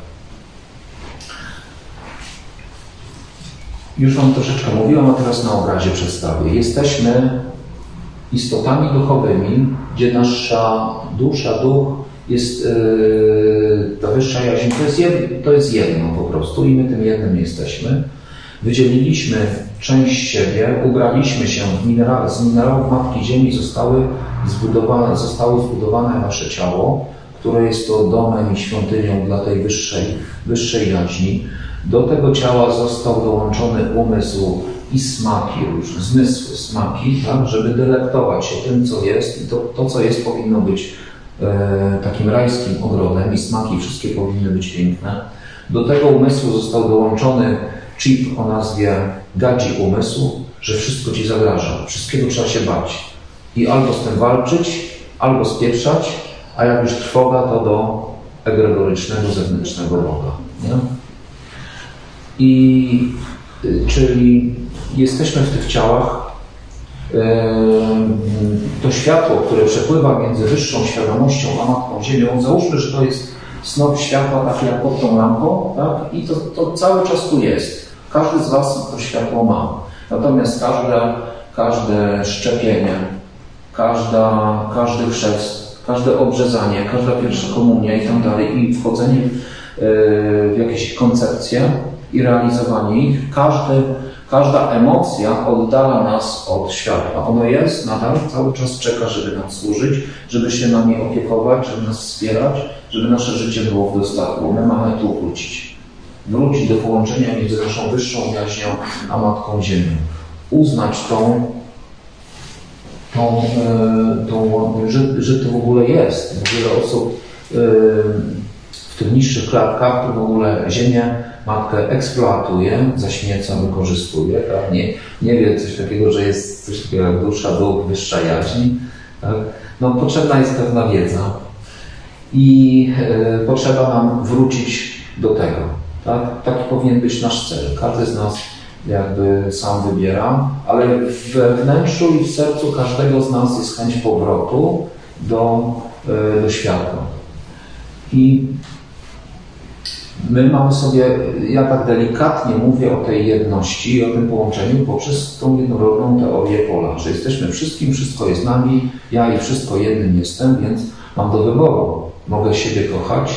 Już wam troszeczkę mówiłam, a teraz na obrazie przedstawię. Jesteśmy istotami duchowymi, gdzie nasza dusza, duch jest yy, ta wyższa jaźń, to jest, jed, to jest jedno po prostu i my tym jednym jesteśmy. Wydzieliliśmy część siebie, ubraliśmy się w minerał, z minerałów Matki Ziemi zostały zbudowane, zostało zbudowane nasze ciało, które jest to domem i świątynią dla tej wyższej, wyższej jaźni. Do tego ciała został dołączony umysł i smaki, różne zmysły, smaki, tak, żeby delektować się tym, co jest i to, to co jest, powinno być e, takim rajskim ogrodem i smaki wszystkie powinny być piękne. Do tego umysłu został dołączony chip o nazwie gadzi umysł, że wszystko ci zagraża, wszystkiego trzeba się bać i albo z tym walczyć, albo spieprzać, a jak już trwoga, to do egregorycznego, zewnętrznego Boga. Nie? I czyli jesteśmy w tych ciałach. To światło, które przepływa między wyższą świadomością a Matką Ziemią, załóżmy, że to jest snop światła taki jak pod tą lampą, tak? I to, to cały czas tu jest. Każdy z was to światło ma. Natomiast każde, każde szczepienie, każda, każdy chrzest, każde obrzezanie, każda pierwsza komunia i tak dalej, i wchodzenie w jakieś koncepcje i realizowanie ich, każdy, każda emocja oddala nas od światła. Ono jest, nadal cały czas czeka, żeby nam służyć, żeby się nami opiekować, żeby nas wspierać, żeby nasze życie było w dostatku. My mamy tu wrócić. Wrócić do połączenia między naszą wyższą jaźnią a Matką Ziemią. Uznać tą, tą, tą że, że to w ogóle jest. Bo wiele osób w tych niższych klatkach to w ogóle ziemię matkę eksploatuje, zaśmieca, wykorzystuje. Tak? Nie, nie wie coś takiego, że jest coś takiego jak dusza, duch, wyższa jaźń. Tak? No, potrzebna jest pewna wiedza i y, potrzeba nam wrócić do tego. Tak? Taki powinien być nasz cel. Każdy z nas jakby sam wybiera, ale we wnętrzu i w sercu każdego z nas jest chęć powrotu do, y, do światła. I my mamy sobie, ja tak delikatnie mówię o tej jedności i o tym połączeniu poprzez tą jednorodną teorię pola, że jesteśmy wszystkim, wszystko jest nami, ja i wszystko jednym jestem, więc mam do wyboru. Mogę siebie kochać,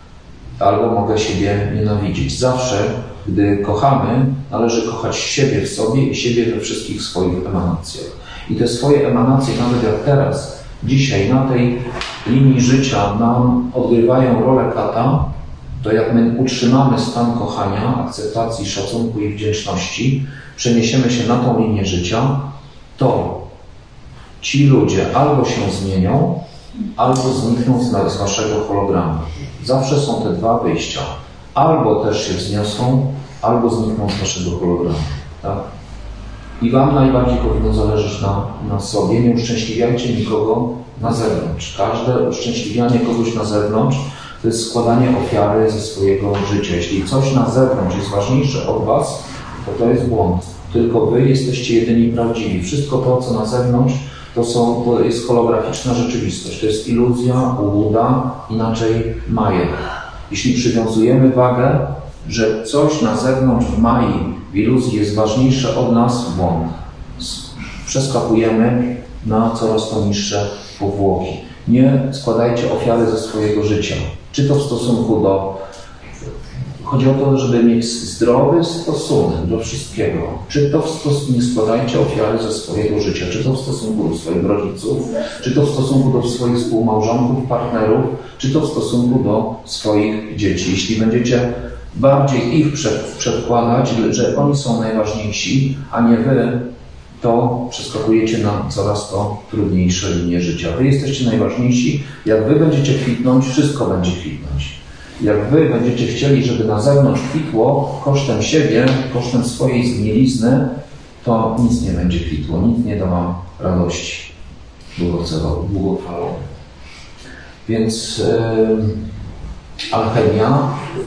albo mogę siebie nienawidzić. Zawsze, gdy kochamy, należy kochać siebie w sobie i siebie we wszystkich swoich emanacjach. I te swoje emanacje, nawet jak teraz, dzisiaj na tej linii życia nam odgrywają rolę kata, to jak my utrzymamy stan kochania, akceptacji, szacunku i wdzięczności, przeniesiemy się na tą linię życia, to ci ludzie albo się zmienią, albo znikną z, z waszego hologramu. Zawsze są te dwa wyjścia. Albo też się wzniosą, albo znikną z waszego hologramu. Tak? I wam najbardziej powinno zależeć na, na sobie. Nie uszczęśliwiajcie nikogo na zewnątrz. Każde uszczęśliwianie kogoś na zewnątrz to jest składanie ofiary ze swojego życia. Jeśli coś na zewnątrz jest ważniejsze od was, to to jest błąd. Tylko wy jesteście jedyni prawdziwi. Wszystko to, co na zewnątrz, to, są, to jest holograficzna rzeczywistość. To jest iluzja, ułuda, inaczej majek. Jeśli przywiązujemy wagę, że coś na zewnątrz w Mai, w iluzji jest ważniejsze od nas, błąd. Przeskakujemy na coraz to niższe powłoki. Nie składajcie ofiary ze swojego życia. Czy to w stosunku do... Chodzi o to, żeby mieć zdrowy stosunek do wszystkiego. Czy to w stosunku... Nie składajcie ofiary ze swojego życia. Czy to w stosunku do swoich rodziców, czy to w stosunku do swoich współmałżonków, partnerów, czy to w stosunku do swoich dzieci. Jeśli będziecie bardziej ich przedkładać, że oni są najważniejsi, a nie wy, to przeskakujecie na coraz to trudniejsze linie życia. Wy jesteście najważniejsi. Jak wy będziecie kwitnąć, wszystko będzie kwitnąć. Jak wy będziecie chcieli, żeby na zewnątrz kwitło kosztem siebie, kosztem swojej zgnilizny, to nic nie będzie kwitło, nic nie da wam radości długofalowej. Więc yy, alchemia,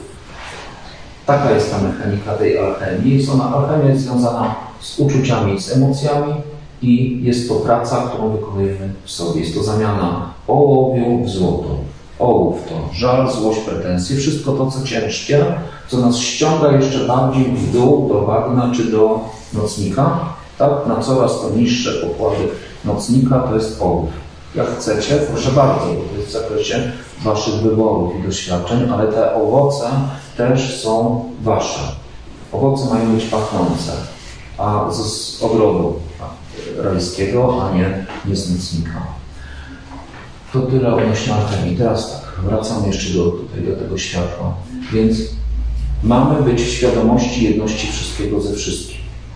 taka jest ta mechanika tej alchemii. Jest ona, alchemia jest związana z uczuciami, z emocjami i jest to praca, którą wykonujemy w sobie. Jest to zamiana ołowiu w złoto. Ołów to żal, złość, pretensje, wszystko to, co ciężkie, co nas ściąga jeszcze bardziej w dół, do bagna czy do nocnika, tak? Na coraz to niższe pokłady nocnika to jest ołów. Jak chcecie, proszę bardzo, bo to jest w zakresie waszych wyborów i doświadczeń, ale te owoce też są wasze. Owoce mają być pachnące, a z, z ogrodu rajskiego, a nie, nie z nocnika. To tyle odnośnie alchemii. Teraz tak, wracamy jeszcze do, tutaj, do tego światła. Więc mamy być w świadomości jedności wszystkiego ze wszystkim.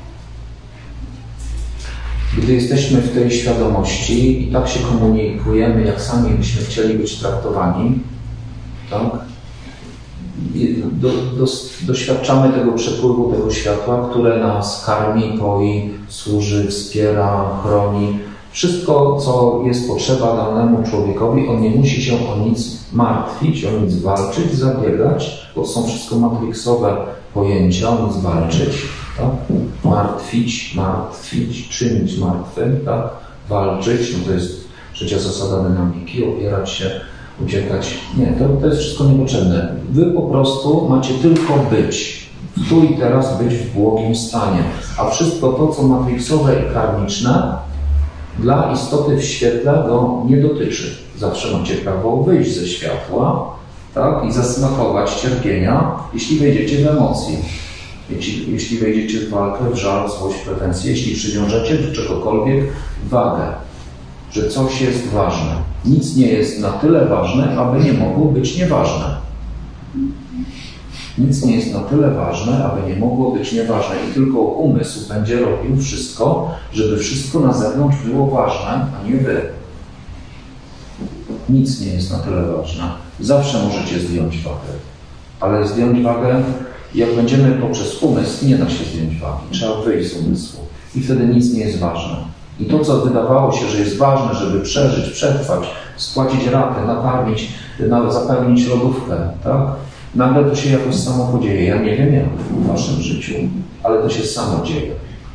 Gdy jesteśmy w tej świadomości i tak się komunikujemy, jak sami byśmy chcieli być traktowani, tak? Do, do, doświadczamy tego przepływu, tego światła, które nas karmi, poi, służy, wspiera, chroni. Wszystko, co jest potrzeba danemu człowiekowi, on nie musi się o nic martwić, o nic walczyć, zabiegać, bo są wszystko matrixowe pojęcia, o nic walczyć, tak? Martwić, martwić, czynić martwym, tak? Walczyć, no to jest trzecia zasada dynamiki, opierać się, uciekać. Nie, to, to jest wszystko niepotrzebne. Wy po prostu macie tylko być, tu i teraz być w błogim stanie, a wszystko to, co matrixowe i karmiczne, dla istoty w świetle go nie dotyczy. Zawsze macie prawo wyjść ze światła, tak, i zasmakować cierpienia, jeśli wejdziecie w emocje. Jeśli, jeśli wejdziecie w walkę, w żal, złość, pretensje, jeśli przywiążecie do czegokolwiek wagę, że coś jest ważne. Nic nie jest na tyle ważne, aby nie mogło być nieważne. Nic nie jest na tyle ważne, aby nie mogło być nieważne. I tylko umysł będzie robił wszystko, żeby wszystko na zewnątrz było ważne, a nie wy. Nic nie jest na tyle ważne. Zawsze możecie zdjąć wagę, ale zdjąć wagę, jak będziemy poprzez umysł, nie da się zdjąć wagi. Trzeba wyjść z umysłu i wtedy nic nie jest ważne. I to, co wydawało się, że jest ważne, żeby przeżyć, przetrwać, spłacić ratę, nakarmić, na, zapełnić lodówkę, tak? Nagle to się jakoś samo podzieje. Ja nie wiem jak w waszym życiu, ale to się samo dzieje.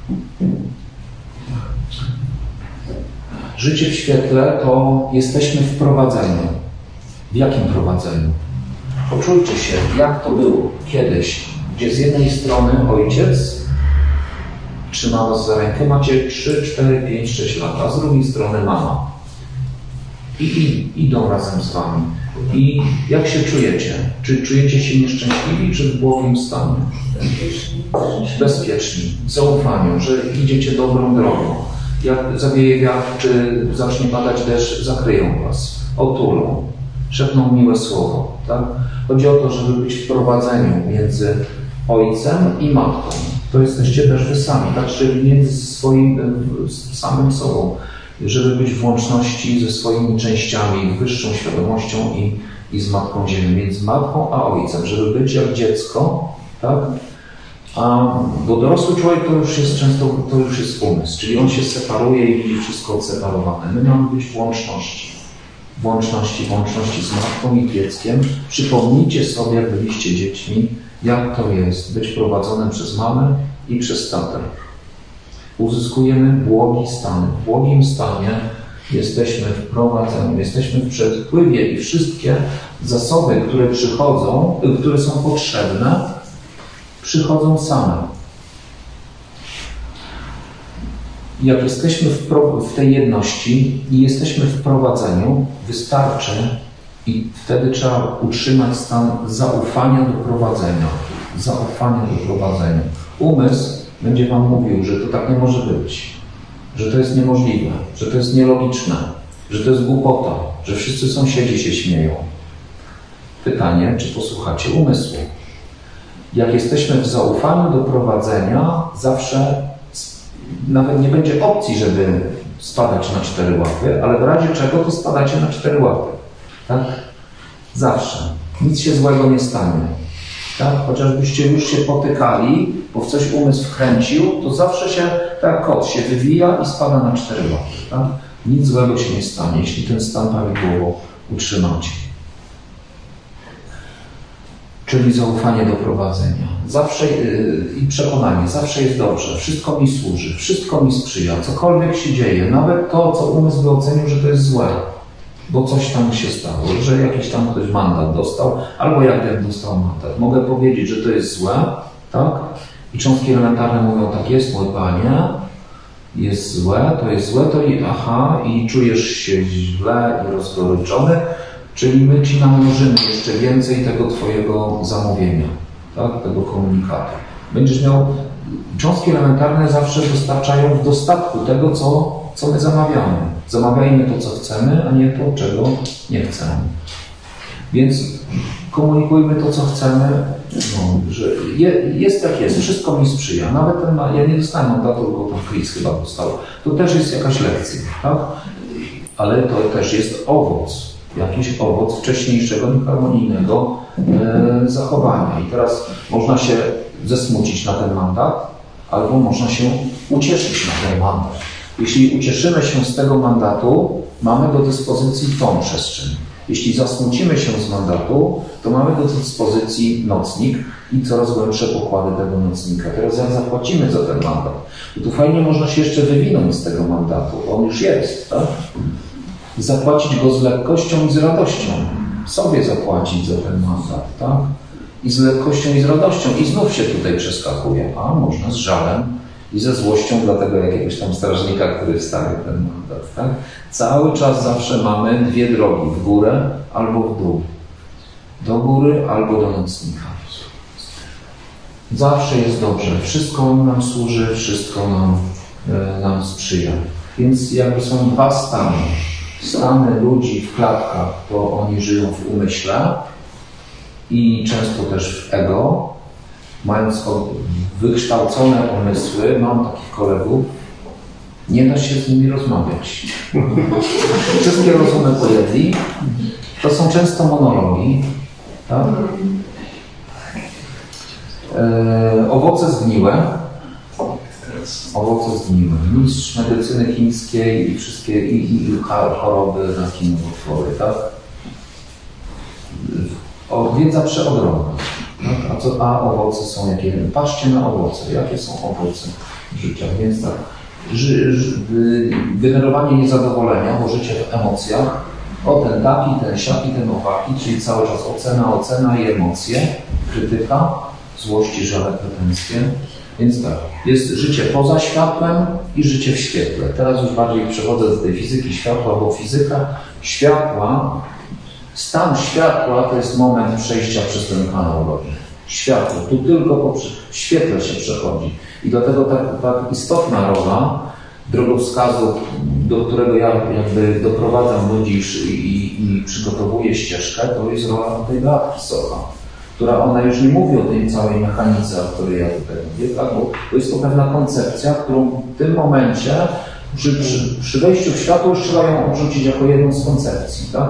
Życie w świetle to jesteśmy w prowadzeniu. W jakim prowadzeniu? Poczujcie się, jak to było kiedyś, gdzie z jednej strony ojciec trzyma was za rękę, macie trzy, cztery, pięć, sześć lat, a z drugiej strony mama. I, i idą razem z wami. I jak się czujecie? Czy czujecie się nieszczęśliwi, czy w błogim stanie? Bezpieczni, w zaufaniu, że idziecie dobrą drogą. Jak zawieje wiatr, czy zacznie padać deszcz, zakryją was, otulą, szepną miłe słowo. Tak? Chodzi o to, żeby być w prowadzeniu między ojcem i matką. To jesteście też wy sami, tak? Czyli między swoim z samym sobą, żeby być w łączności ze swoimi częściami, wyższą świadomością i, i z Matką Ziemią, między matką a ojcem, żeby być jak dziecko, tak? A, bo dorosły człowiek to już jest często, to już jest umysł, czyli on się separuje i widzi wszystko odseparowane. My mamy być w łączności. W łączności, w łączności z matką i dzieckiem. Przypomnijcie sobie, jak byliście dziećmi, jak to jest być prowadzonym przez mamę i przez tatę. Uzyskujemy błogi stan. W błogim stanie jesteśmy w prowadzeniu, jesteśmy w przedpływie i wszystkie zasoby, które przychodzą, które są potrzebne, przychodzą same. Jak jesteśmy w, pro, w tej jedności i jesteśmy w prowadzeniu, wystarczy i wtedy trzeba utrzymać stan zaufania do prowadzenia. Zaufania do prowadzenia. Umysł będzie wam mówił, że to tak nie może być, że to jest niemożliwe, że to jest nielogiczne, że to jest głupota, że wszyscy sąsiedzi się śmieją. Pytanie, czy posłuchacie umysłu? Jak jesteśmy w zaufaniu do prowadzenia, zawsze nawet nie będzie opcji, żeby spadać na cztery łapy, ale w razie czego to spadacie na cztery łapy. Tak? Zawsze. Nic się złego nie stanie. Tak? Chociażbyście już się potykali, bo w coś umysł wkręcił, to zawsze się, tak jak kot, się wywija i spada na cztery łapy. Tak? Nic złego się nie stanie, jeśli ten stan prawidłowo utrzymacie. Czyli zaufanie do prowadzenia. Zawsze yy, i przekonanie, zawsze jest dobrze, wszystko mi służy, wszystko mi sprzyja, cokolwiek się dzieje, nawet to, co umysł by ocenił, że to jest złe, bo coś tam się stało, że jakiś tam ktoś mandat dostał, albo jak dostał mandat. Mogę powiedzieć, że to jest złe, tak? I cząstki elementarne mówią, tak jest, mój Panie, jest złe, to jest złe, to i aha, i czujesz się źle i rozgoryczony, czyli my Ci namnożymy jeszcze więcej tego Twojego zamówienia, tak? Tego komunikatu. Będziesz miał, cząstki elementarne zawsze dostarczają w dostatku tego, co, co my zamawiamy. Zamawiajmy to, co chcemy, a nie to, czego nie chcemy. Więc komunikujmy to, co chcemy, no, że je, jest jak jest, wszystko mi sprzyja. Nawet ten, ja nie dostałem mandatu, tylko ten Chris chyba dostał. To też jest jakaś lekcja, tak? Ale to też jest owoc. Jakiś owoc wcześniejszego, nieharmonijnego e, zachowania. I teraz można się zesmucić na ten mandat, albo można się ucieszyć na ten mandat. Jeśli ucieszymy się z tego mandatu, mamy do dyspozycji tą przestrzeń. Jeśli zasmucimy się z mandatu, to mamy do dyspozycji nocnik i coraz głębsze pokłady tego nocnika. Teraz jak zapłacimy za ten mandat, to tu fajnie można się jeszcze wywinąć z tego mandatu. On już jest, tak? Zapłacić go z lekkością i z radością. Sobie zapłacić za ten mandat, tak? I z lekkością i z radością. I znów się tutaj przeskakuje. A można z żalem i ze złością dla tego jakiegoś tam strażnika, który wstawia ten mandat, tak? Cały czas zawsze mamy dwie drogi. W górę albo w dół. Do góry albo do nocnika. Zawsze jest dobrze. Wszystko nam służy, wszystko nam, e, nam sprzyja. Więc jakby są dwa stany. Stany ludzi w klatkach, to oni żyją w umyśle i często też w ego, mając wykształcone umysły. Mam takich kolegów, nie da się z nimi rozmawiać. Wszystkie rozumy pojedli, To są często monologi, tak? E, owoce zgniłe. Owoce zgniłe. Mistrz medycyny chińskiej i wszystkie i, i choroby, raki, nowotwory, tak? O, wiedza przeogromna. Tak? A, co, a owoce są jakie? Patrzcie na owoce. Jakie są owoce życia? Więc tak, ży, ży, generowanie niezadowolenia, bo życie w emocjach. O, ten taki, ten siaki, ten owaki, czyli cały czas ocena, ocena i emocje, krytyka, złości, żale, pretensje. Więc tak, jest życie poza światłem i życie w świetle. Teraz już bardziej przechodzę do tej fizyki światła, bo fizyka światła, stan światła to jest moment przejścia przez ten kanał rodny. Światło, tu tylko po w świetle się przechodzi. I dlatego tak, tak istotna rola drogowskazu, do którego ja jakby doprowadzam ludzi i, i, i przygotowuję ścieżkę, to jest rola tej Beatki Socha, która ona już nie mówi o tej całej mechanice, o której ja tutaj mówię, tak? Bo to jest to pewna koncepcja, którą w tym momencie przy, przy, przy wejściu w światło już trzeba ją odrzucić jako jedną z koncepcji, tak?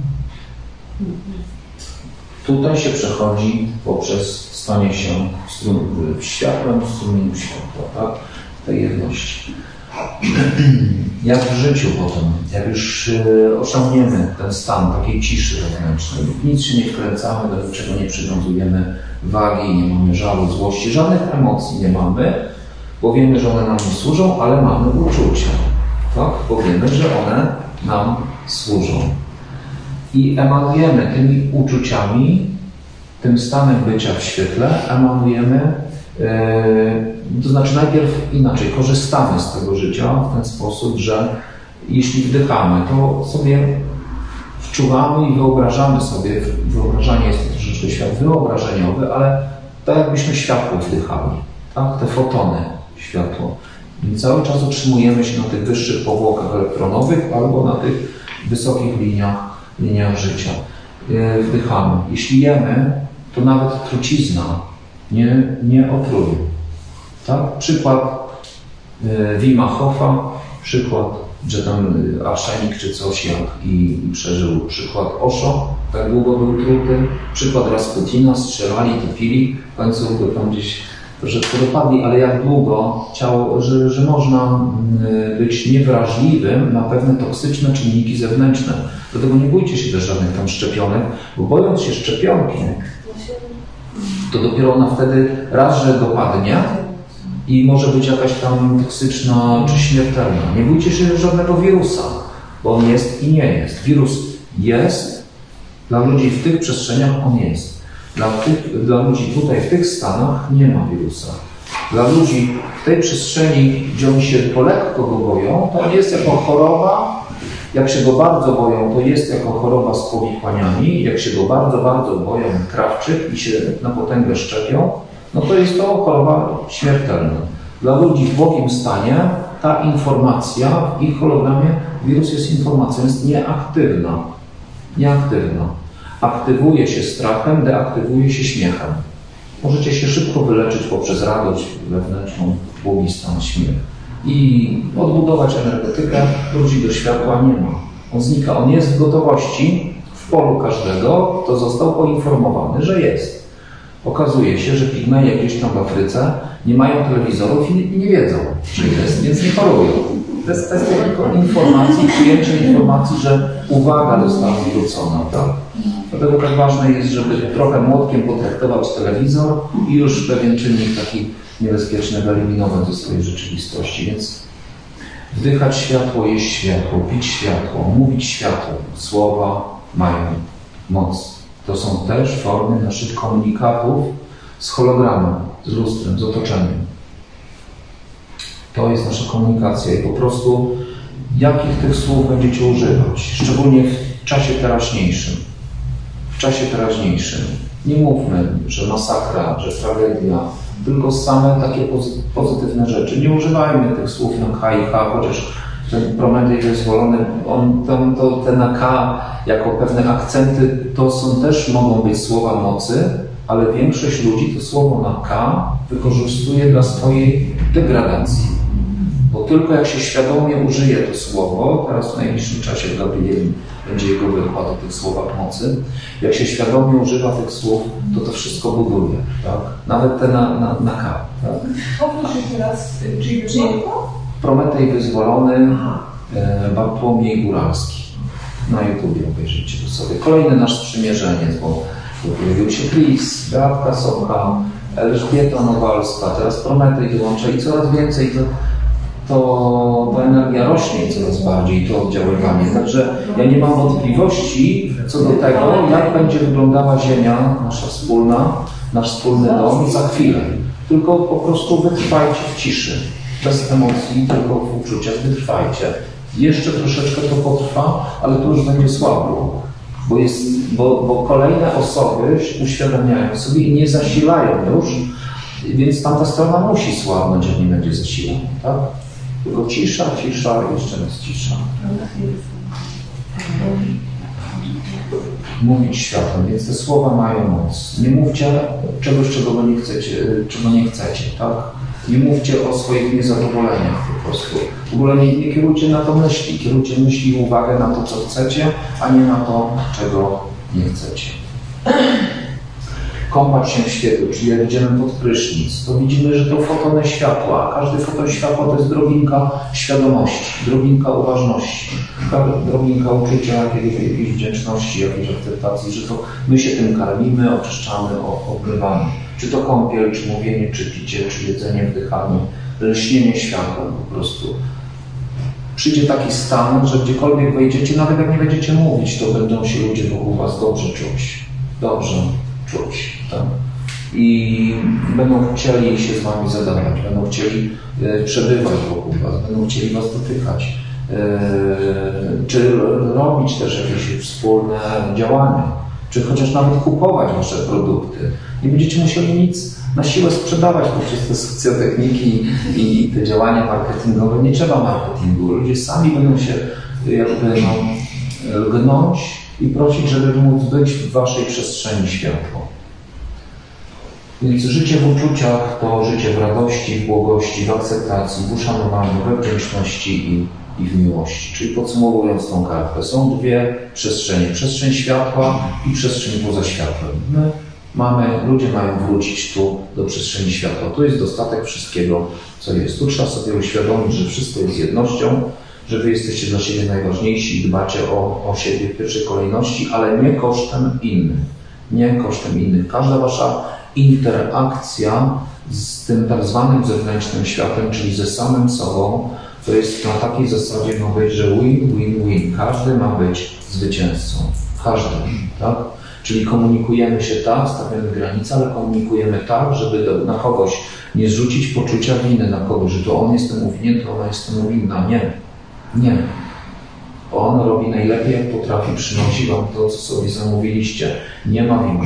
Tutaj się przechodzi poprzez stanie się strum, światłem w strumieniu światła, tak? Tej jedności. Jak w życiu potem, jak już osiągniemy ten stan takiej ciszy wewnętrznej, nic się nie wkręcamy, do niczego nie przywiązujemy wagi, nie mamy żalu, złości, żadnych emocji nie mamy, bo wiemy, że one nam nie służą, ale mamy uczucia, tak? Bo wiemy, że one nam służą. I emanujemy tymi uczuciami, tym stanem bycia w świetle, emanujemy. To znaczy najpierw inaczej, korzystamy z tego życia w ten sposób, że jeśli wdychamy, to sobie wczuwamy i wyobrażamy sobie, wyobrażanie jest to troszeczkę świat wyobrażeniowy, ale tak jakbyśmy światło wdychali, tak? Te fotony, światło. I cały czas utrzymujemy się na tych wyższych powłokach elektronowych albo na tych wysokich liniach, liniach życia. Wdychamy. Jeśli jemy, to nawet trucizna nie, nie otruje. Tak? Przykład y, Wima Hofa, przykład, że tam arsenik czy coś jadł i, i przeżył. Przykład Osho, tak długo był truty. Przykład Rasputina, strzelali, topili, w końcu go tam gdzieś troszeczkę dopadli, ale jak długo ciało, że, że można y, być niewrażliwym na pewne toksyczne czynniki zewnętrzne. Dlatego nie bójcie się też żadnych tam szczepionek, bo bojąc się szczepionki, to dopiero ona wtedy raz, że dopadnie i może być jakaś tam toksyczna czy śmiertelna. Nie bójcie się żadnego wirusa, bo on jest i nie jest. Wirus jest, dla ludzi w tych przestrzeniach on jest. Dla, tych, dla ludzi tutaj w tych stanach nie ma wirusa. Dla ludzi w tej przestrzeni, gdzie oni się po lekko go boją, to on jest jako choroba. Jak się go bardzo boją, to jest jako choroba z powikłaniami. Jak się go bardzo, bardzo boją trawczych i się na potęgę szczepią, no to jest to choroba śmiertelna. Dla ludzi w błogim stanie ta informacja w ich hologramie, wirus jest informacją, jest nieaktywna. Nieaktywna. Aktywuje się strachem, deaktywuje się śmiechem. Możecie się szybko wyleczyć poprzez radość wewnętrzną, błogi stan, śmiech. I odbudować energetykę, wrócić do światła nie ma. On znika, on jest w gotowości w polu każdego, kto został poinformowany, że jest. Okazuje się, że pigmeje gdzieś tam w Afryce nie mają telewizorów i nie wiedzą, że jest, więc nie chorują. To jest kwestia tylko informacji, przyjęcie informacji, że uwaga została zwrócona. Tak? Dlatego tak ważne jest, żeby trochę młotkiem potraktować telewizor i już pewien czynnik taki niebezpieczny wyeliminować ze swojej rzeczywistości. Więc wdychać światło, jeść światło, pić światło, mówić światło. Słowa mają moc. To są też formy naszych komunikatów z hologramem, z lustrem, z otoczeniem. To jest nasza komunikacja i po prostu jakich tych słów będziecie używać, szczególnie w czasie teraźniejszym. W czasie teraźniejszym. Nie mówmy, że masakra, że tragedia, tylko same takie pozytywne rzeczy. Nie używajmy tych słów na K i H, chociaż ten Prometej jest wolony, on, to, to, te na K jako pewne akcenty, to są też mogą być słowa mocy, ale większość ludzi to słowo na K wykorzystuje dla swojej degradacji. Bo tylko jak się świadomie użyje to słowo, teraz w najbliższym czasie w Gabrieli będzie jego wykład o tych słowach mocy, jak się świadomie używa tych słów, to to wszystko buduje, tak? Nawet te na, na, na K. Tak? Powtórzę teraz, czyli Prometej Wyzwolony, e, Bartłomiej Góralski. Na YouTubie obejrzyjcie to sobie. Kolejny nasz sprzymierzeniec, bo pojawił się Chris, Beatka Socha, Elżbieta Nowalska, teraz Prometej dołącza i coraz więcej to, to ta energia rośnie coraz bardziej, to oddziaływanie. Także ja nie mam wątpliwości co do tego, jak będzie wyglądała Ziemia, nasza wspólna, nasz wspólny dom za chwilę. Tylko po prostu wytrwajcie w ciszy, bez emocji, tylko w uczuciach, wytrwajcie. Jeszcze troszeczkę to potrwa, ale to już będzie słabo, bo, jest, bo, bo kolejne osoby uświadamiają sobie i nie zasilają już, więc tamta strona musi słabnąć, jak nie będzie zasilana, tak? Tylko cisza, cisza, jeszcze raz cisza. Mówić światem, więc te słowa mają moc. Nie mówcie czegoś, czego nie chcecie, czego nie chcecie, tak? Nie mówcie o swoich niezadowoleniach po prostu. W ogóle nie, nie kierujcie na to myśli, kierujcie myśli i uwagę na to, co chcecie, a nie na to, czego nie chcecie. Kąpać się w świetle, czyli jak idziemy pod prysznic, to widzimy, że to fotony światła, a każdy foton światła to jest drobinka świadomości, drobinka uważności, drobinka uczucia, jakiejś, jakiejś wdzięczności, jakiejś akceptacji, że to my się tym karmimy, oczyszczamy, obmywamy. Czy to kąpiel, czy mówienie, czy picie, czy jedzenie, wdychanie, lśnienie światłem po prostu. Przyjdzie taki stan, że gdziekolwiek wejdziecie, nawet jak nie będziecie mówić, to będą się ludzie wokół was dobrze czuć. Dobrze czuć. Tak? I będą chcieli się z wami zadawać, będą chcieli e, przebywać wokół was, będą chcieli was dotykać. E, czy robić też jakieś wspólne działania, czy chociaż nawet kupować wasze produkty. Nie będziecie musieli nic na siłę sprzedawać poprzez te socjotechniki i te działania marketingowe. Nie trzeba marketingu. Ludzie sami będą się jakby no, lgnąć i prosić, żeby móc być w waszej przestrzeni światło. Więc życie w uczuciach to życie w radości, w błogości, w akceptacji, w uszanowaniu, we wdzięczności i, i w miłości. Czyli podsumowując tą kartę, są dwie przestrzenie. Przestrzeń światła i przestrzeń poza światłem. My mamy, ludzie mają wrócić tu do przestrzeni światła. Tu jest dostatek wszystkiego, co jest. Tu trzeba sobie uświadomić, że wszystko jest jednością, że wy jesteście dla siebie najważniejsi i dbacie o, o siebie w pierwszej kolejności, ale nie kosztem innych. Nie kosztem innych. Każda wasza interakcja z tym tak zwanym zewnętrznym światem, czyli ze samym sobą, to jest na takiej zasadzie ma być, że win, win, win. Każdy ma być zwycięzcą. Każdy, tak? Czyli komunikujemy się tak, stawiamy granice, ale komunikujemy tak, żeby do, na kogoś nie zrzucić poczucia winy na kogoś, że to on jest temu winien, to ona jest temu winna. Nie. Nie. On robi najlepiej, jak potrafi, przynosi wam to, co sobie zamówiliście. Nie ma winy.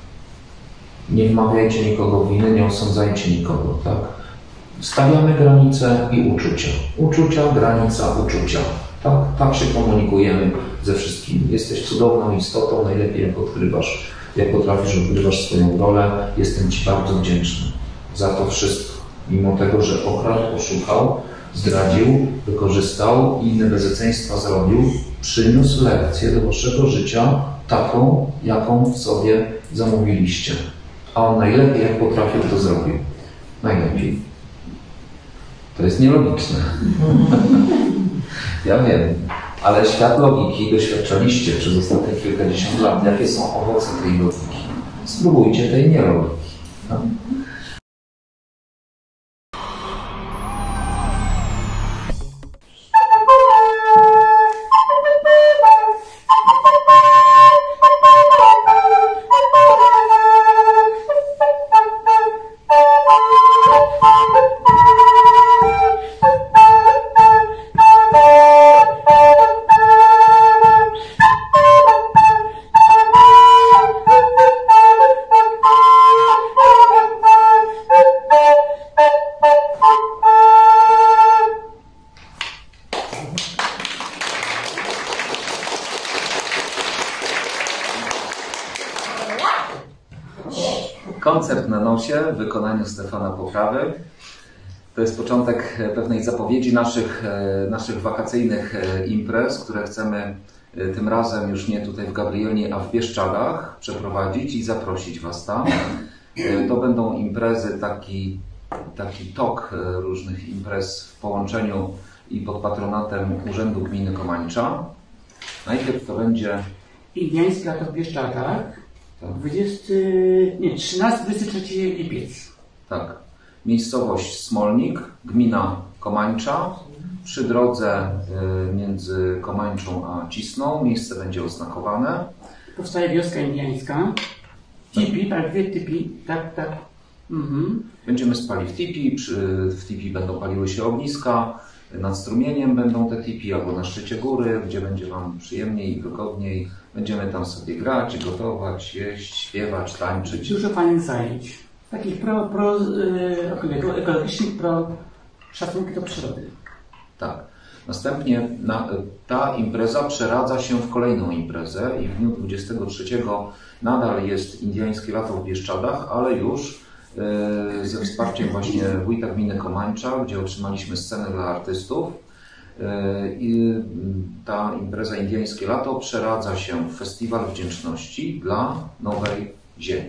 Nie wmawiajcie nikogo winy, nie osądzajcie nikogo, tak? Stawiamy granice i uczucia. Uczucia, granica, uczucia. Tak, tak się komunikujemy ze wszystkimi. Jesteś cudowną istotą, najlepiej jak odgrywasz, jak potrafisz, odgrywasz swoją rolę. Jestem ci bardzo wdzięczny za to wszystko. Mimo tego, że okradł, oszukał, zdradził, wykorzystał, inne bezeceństwa zrobił, przyniósł lekcję do waszego życia taką, jaką sobie zamówiliście. A on najlepiej, jak potrafił, to zrobił. Najlepiej. To jest nielogiczne. Ja wiem, ale świat logiki doświadczaliście przez ostatnie kilkadziesiąt lat. Jakie są owoce tej logiki? Spróbujcie tej nielogiki. No? Koncert na nosie w wykonaniu Stefana Poprawy. To jest początek pewnej zapowiedzi naszych, naszych wakacyjnych imprez, które chcemy tym razem już nie tutaj w Gabrielnie, a w Bieszczadach przeprowadzić i zaprosić Was tam. To będą imprezy, taki, taki tok różnych imprez w połączeniu i pod patronatem Urzędu Gminy Komańcza. Najpierw to będzie Indiańskie Lato w Bieszczadach, tak. dwudziesty, nie, trzynasty dwudziesty trzeci lipiec. Tak. Miejscowość Smolnik, gmina Komańcza, przy drodze między Komańczą a Cisną. Miejsce będzie oznakowane. Powstaje wioska indiańska. Tipi, tak, dwie tipi, tak, tak. Mhm. Będziemy spali w tipi, przy, w tipi będą paliły się ogniska, nad strumieniem będą te tipi albo na szczycie góry, gdzie będzie Wam przyjemniej i wygodniej. Będziemy tam sobie grać, gotować, jeść, śpiewać, tańczyć. Dużo fajnych zajęć. Takich pro, pro, yy, ekologicznych, pro szacunku do przyrody. Tak. Następnie na, ta impreza przeradza się w kolejną imprezę i w dniu dwudziestego trzeciego nadal jest Indiańskie Lato w Bieszczadach, ale już yy, ze wsparciem właśnie wójta gminy Komańcza, gdzie otrzymaliśmy scenę dla artystów. Yy, I ta impreza Indiańskie Lato przeradza się w Festiwal Wdzięczności dla Nowej Ziemi.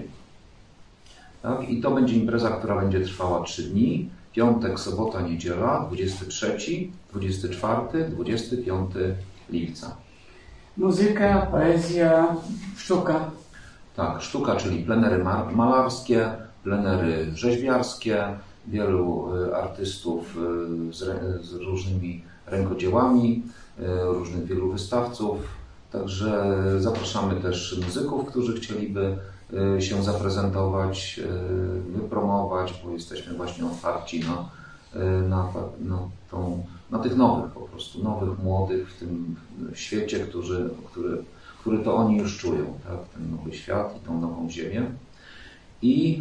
Tak? I to będzie impreza, która będzie trwała trzy dni. Piątek, sobota, niedziela, dwudziesty trzeci, dwudziesty czwarty, dwudziesty piąty lipca. Muzyka, poezja, sztuka. Tak, sztuka, czyli plenery malarskie, plenery rzeźbiarskie, wielu artystów z, z różnymi rękodziełami, różnych wielu wystawców. Także zapraszamy też muzyków, którzy chcieliby się zaprezentować, wypromować, bo jesteśmy właśnie otwarci na, na, na, tą, na tych nowych po prostu, nowych, młodych w tym świecie, którzy, który, który to oni już czują, tak? Ten nowy świat i tą nową ziemię. I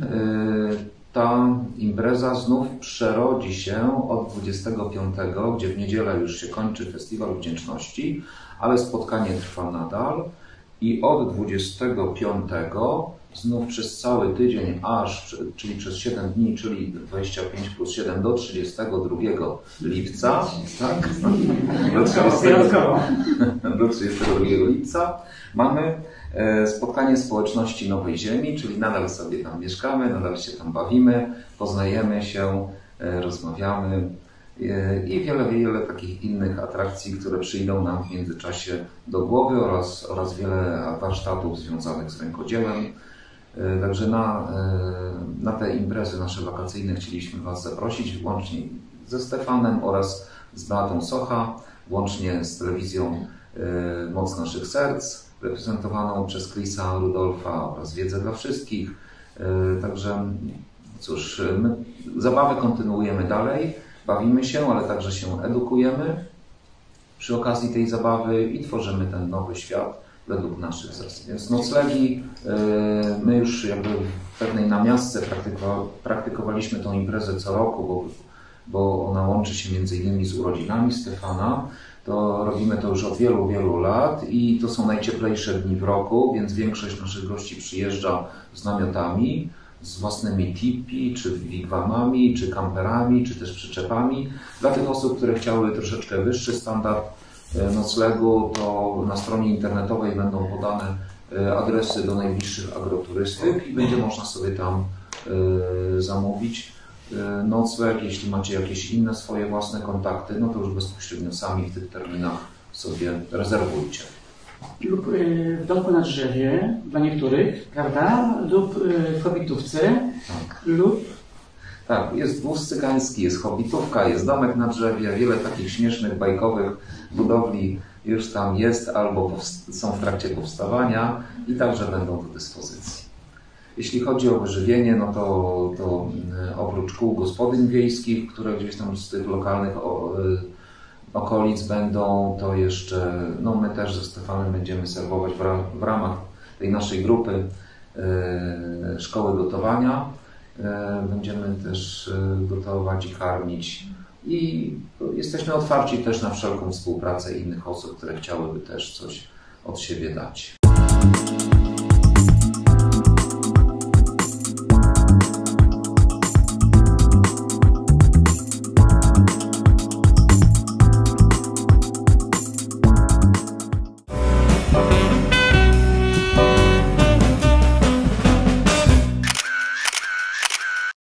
ta impreza znów przerodzi się od dwudziestego piątego, gdzie w niedzielę już się kończy Festiwal Wdzięczności, ale spotkanie trwa nadal. I od dwudziestego piątego znów przez cały tydzień, aż, czyli przez siedem dni, czyli dwadzieścia pięć plus siedem do trzydziestego drugiego lipca, tak? Do trzydziestego, do trzydziestego drugiego lipca mamy spotkanie społeczności Nowej Ziemi, czyli nadal sobie tam mieszkamy, nadal się tam bawimy, poznajemy się, rozmawiamy. I wiele, wiele takich innych atrakcji, które przyjdą nam w międzyczasie do głowy oraz, oraz wiele warsztatów związanych z rękodziełem. Także na, na te imprezy nasze wakacyjne chcieliśmy Was zaprosić, łącznie ze Stefanem oraz z Beatą Socha, łącznie z telewizją Moc Naszych Serc, reprezentowaną przez Chrisa Rudolfa oraz Wiedzę dla Wszystkich. Także cóż, my zabawę kontynuujemy dalej. Bawimy się, ale także się edukujemy przy okazji tej zabawy i tworzymy ten nowy świat według naszych zasad. Więc noclegi, my już jakby w pewnej namiastce praktykowaliśmy tą imprezę co roku, bo, bo ona łączy się między innymi z urodzinami Stefana. To robimy to już od wielu, wielu lat i to są najcieplejsze dni w roku, więc większość naszych gości przyjeżdża z namiotami, z własnymi tipi, czy wigwamami, czy kamperami, czy też przyczepami. Dla tych osób, które chciały troszeczkę wyższy standard noclegu, to na stronie internetowej będą podane adresy do najbliższych agroturystyk i będzie można sobie tam zamówić nocleg. Jeśli macie jakieś inne swoje własne kontakty, no to już bezpośrednio sami w tych terminach sobie rezerwujcie. Lub w domku na drzewie dla niektórych, prawda? Lub w Hobitówce. Tak. Lub... Tak, jest wóz cygański, jest Hobitówka, jest domek na drzewie, wiele takich śmiesznych, bajkowych budowli już tam jest albo są w trakcie powstawania i także będą do dyspozycji. Jeśli chodzi o wyżywienie, no to, to oprócz kół gospodyń wiejskich, które gdzieś tam z tych lokalnych okolic będą, to jeszcze, no my też ze Stefanem będziemy serwować w, ram, w ramach tej naszej grupy e, szkoły gotowania. E, będziemy też e, gotować i karmić i jesteśmy otwarci też na wszelką współpracę innych osób, które chciałyby też coś od siebie dać.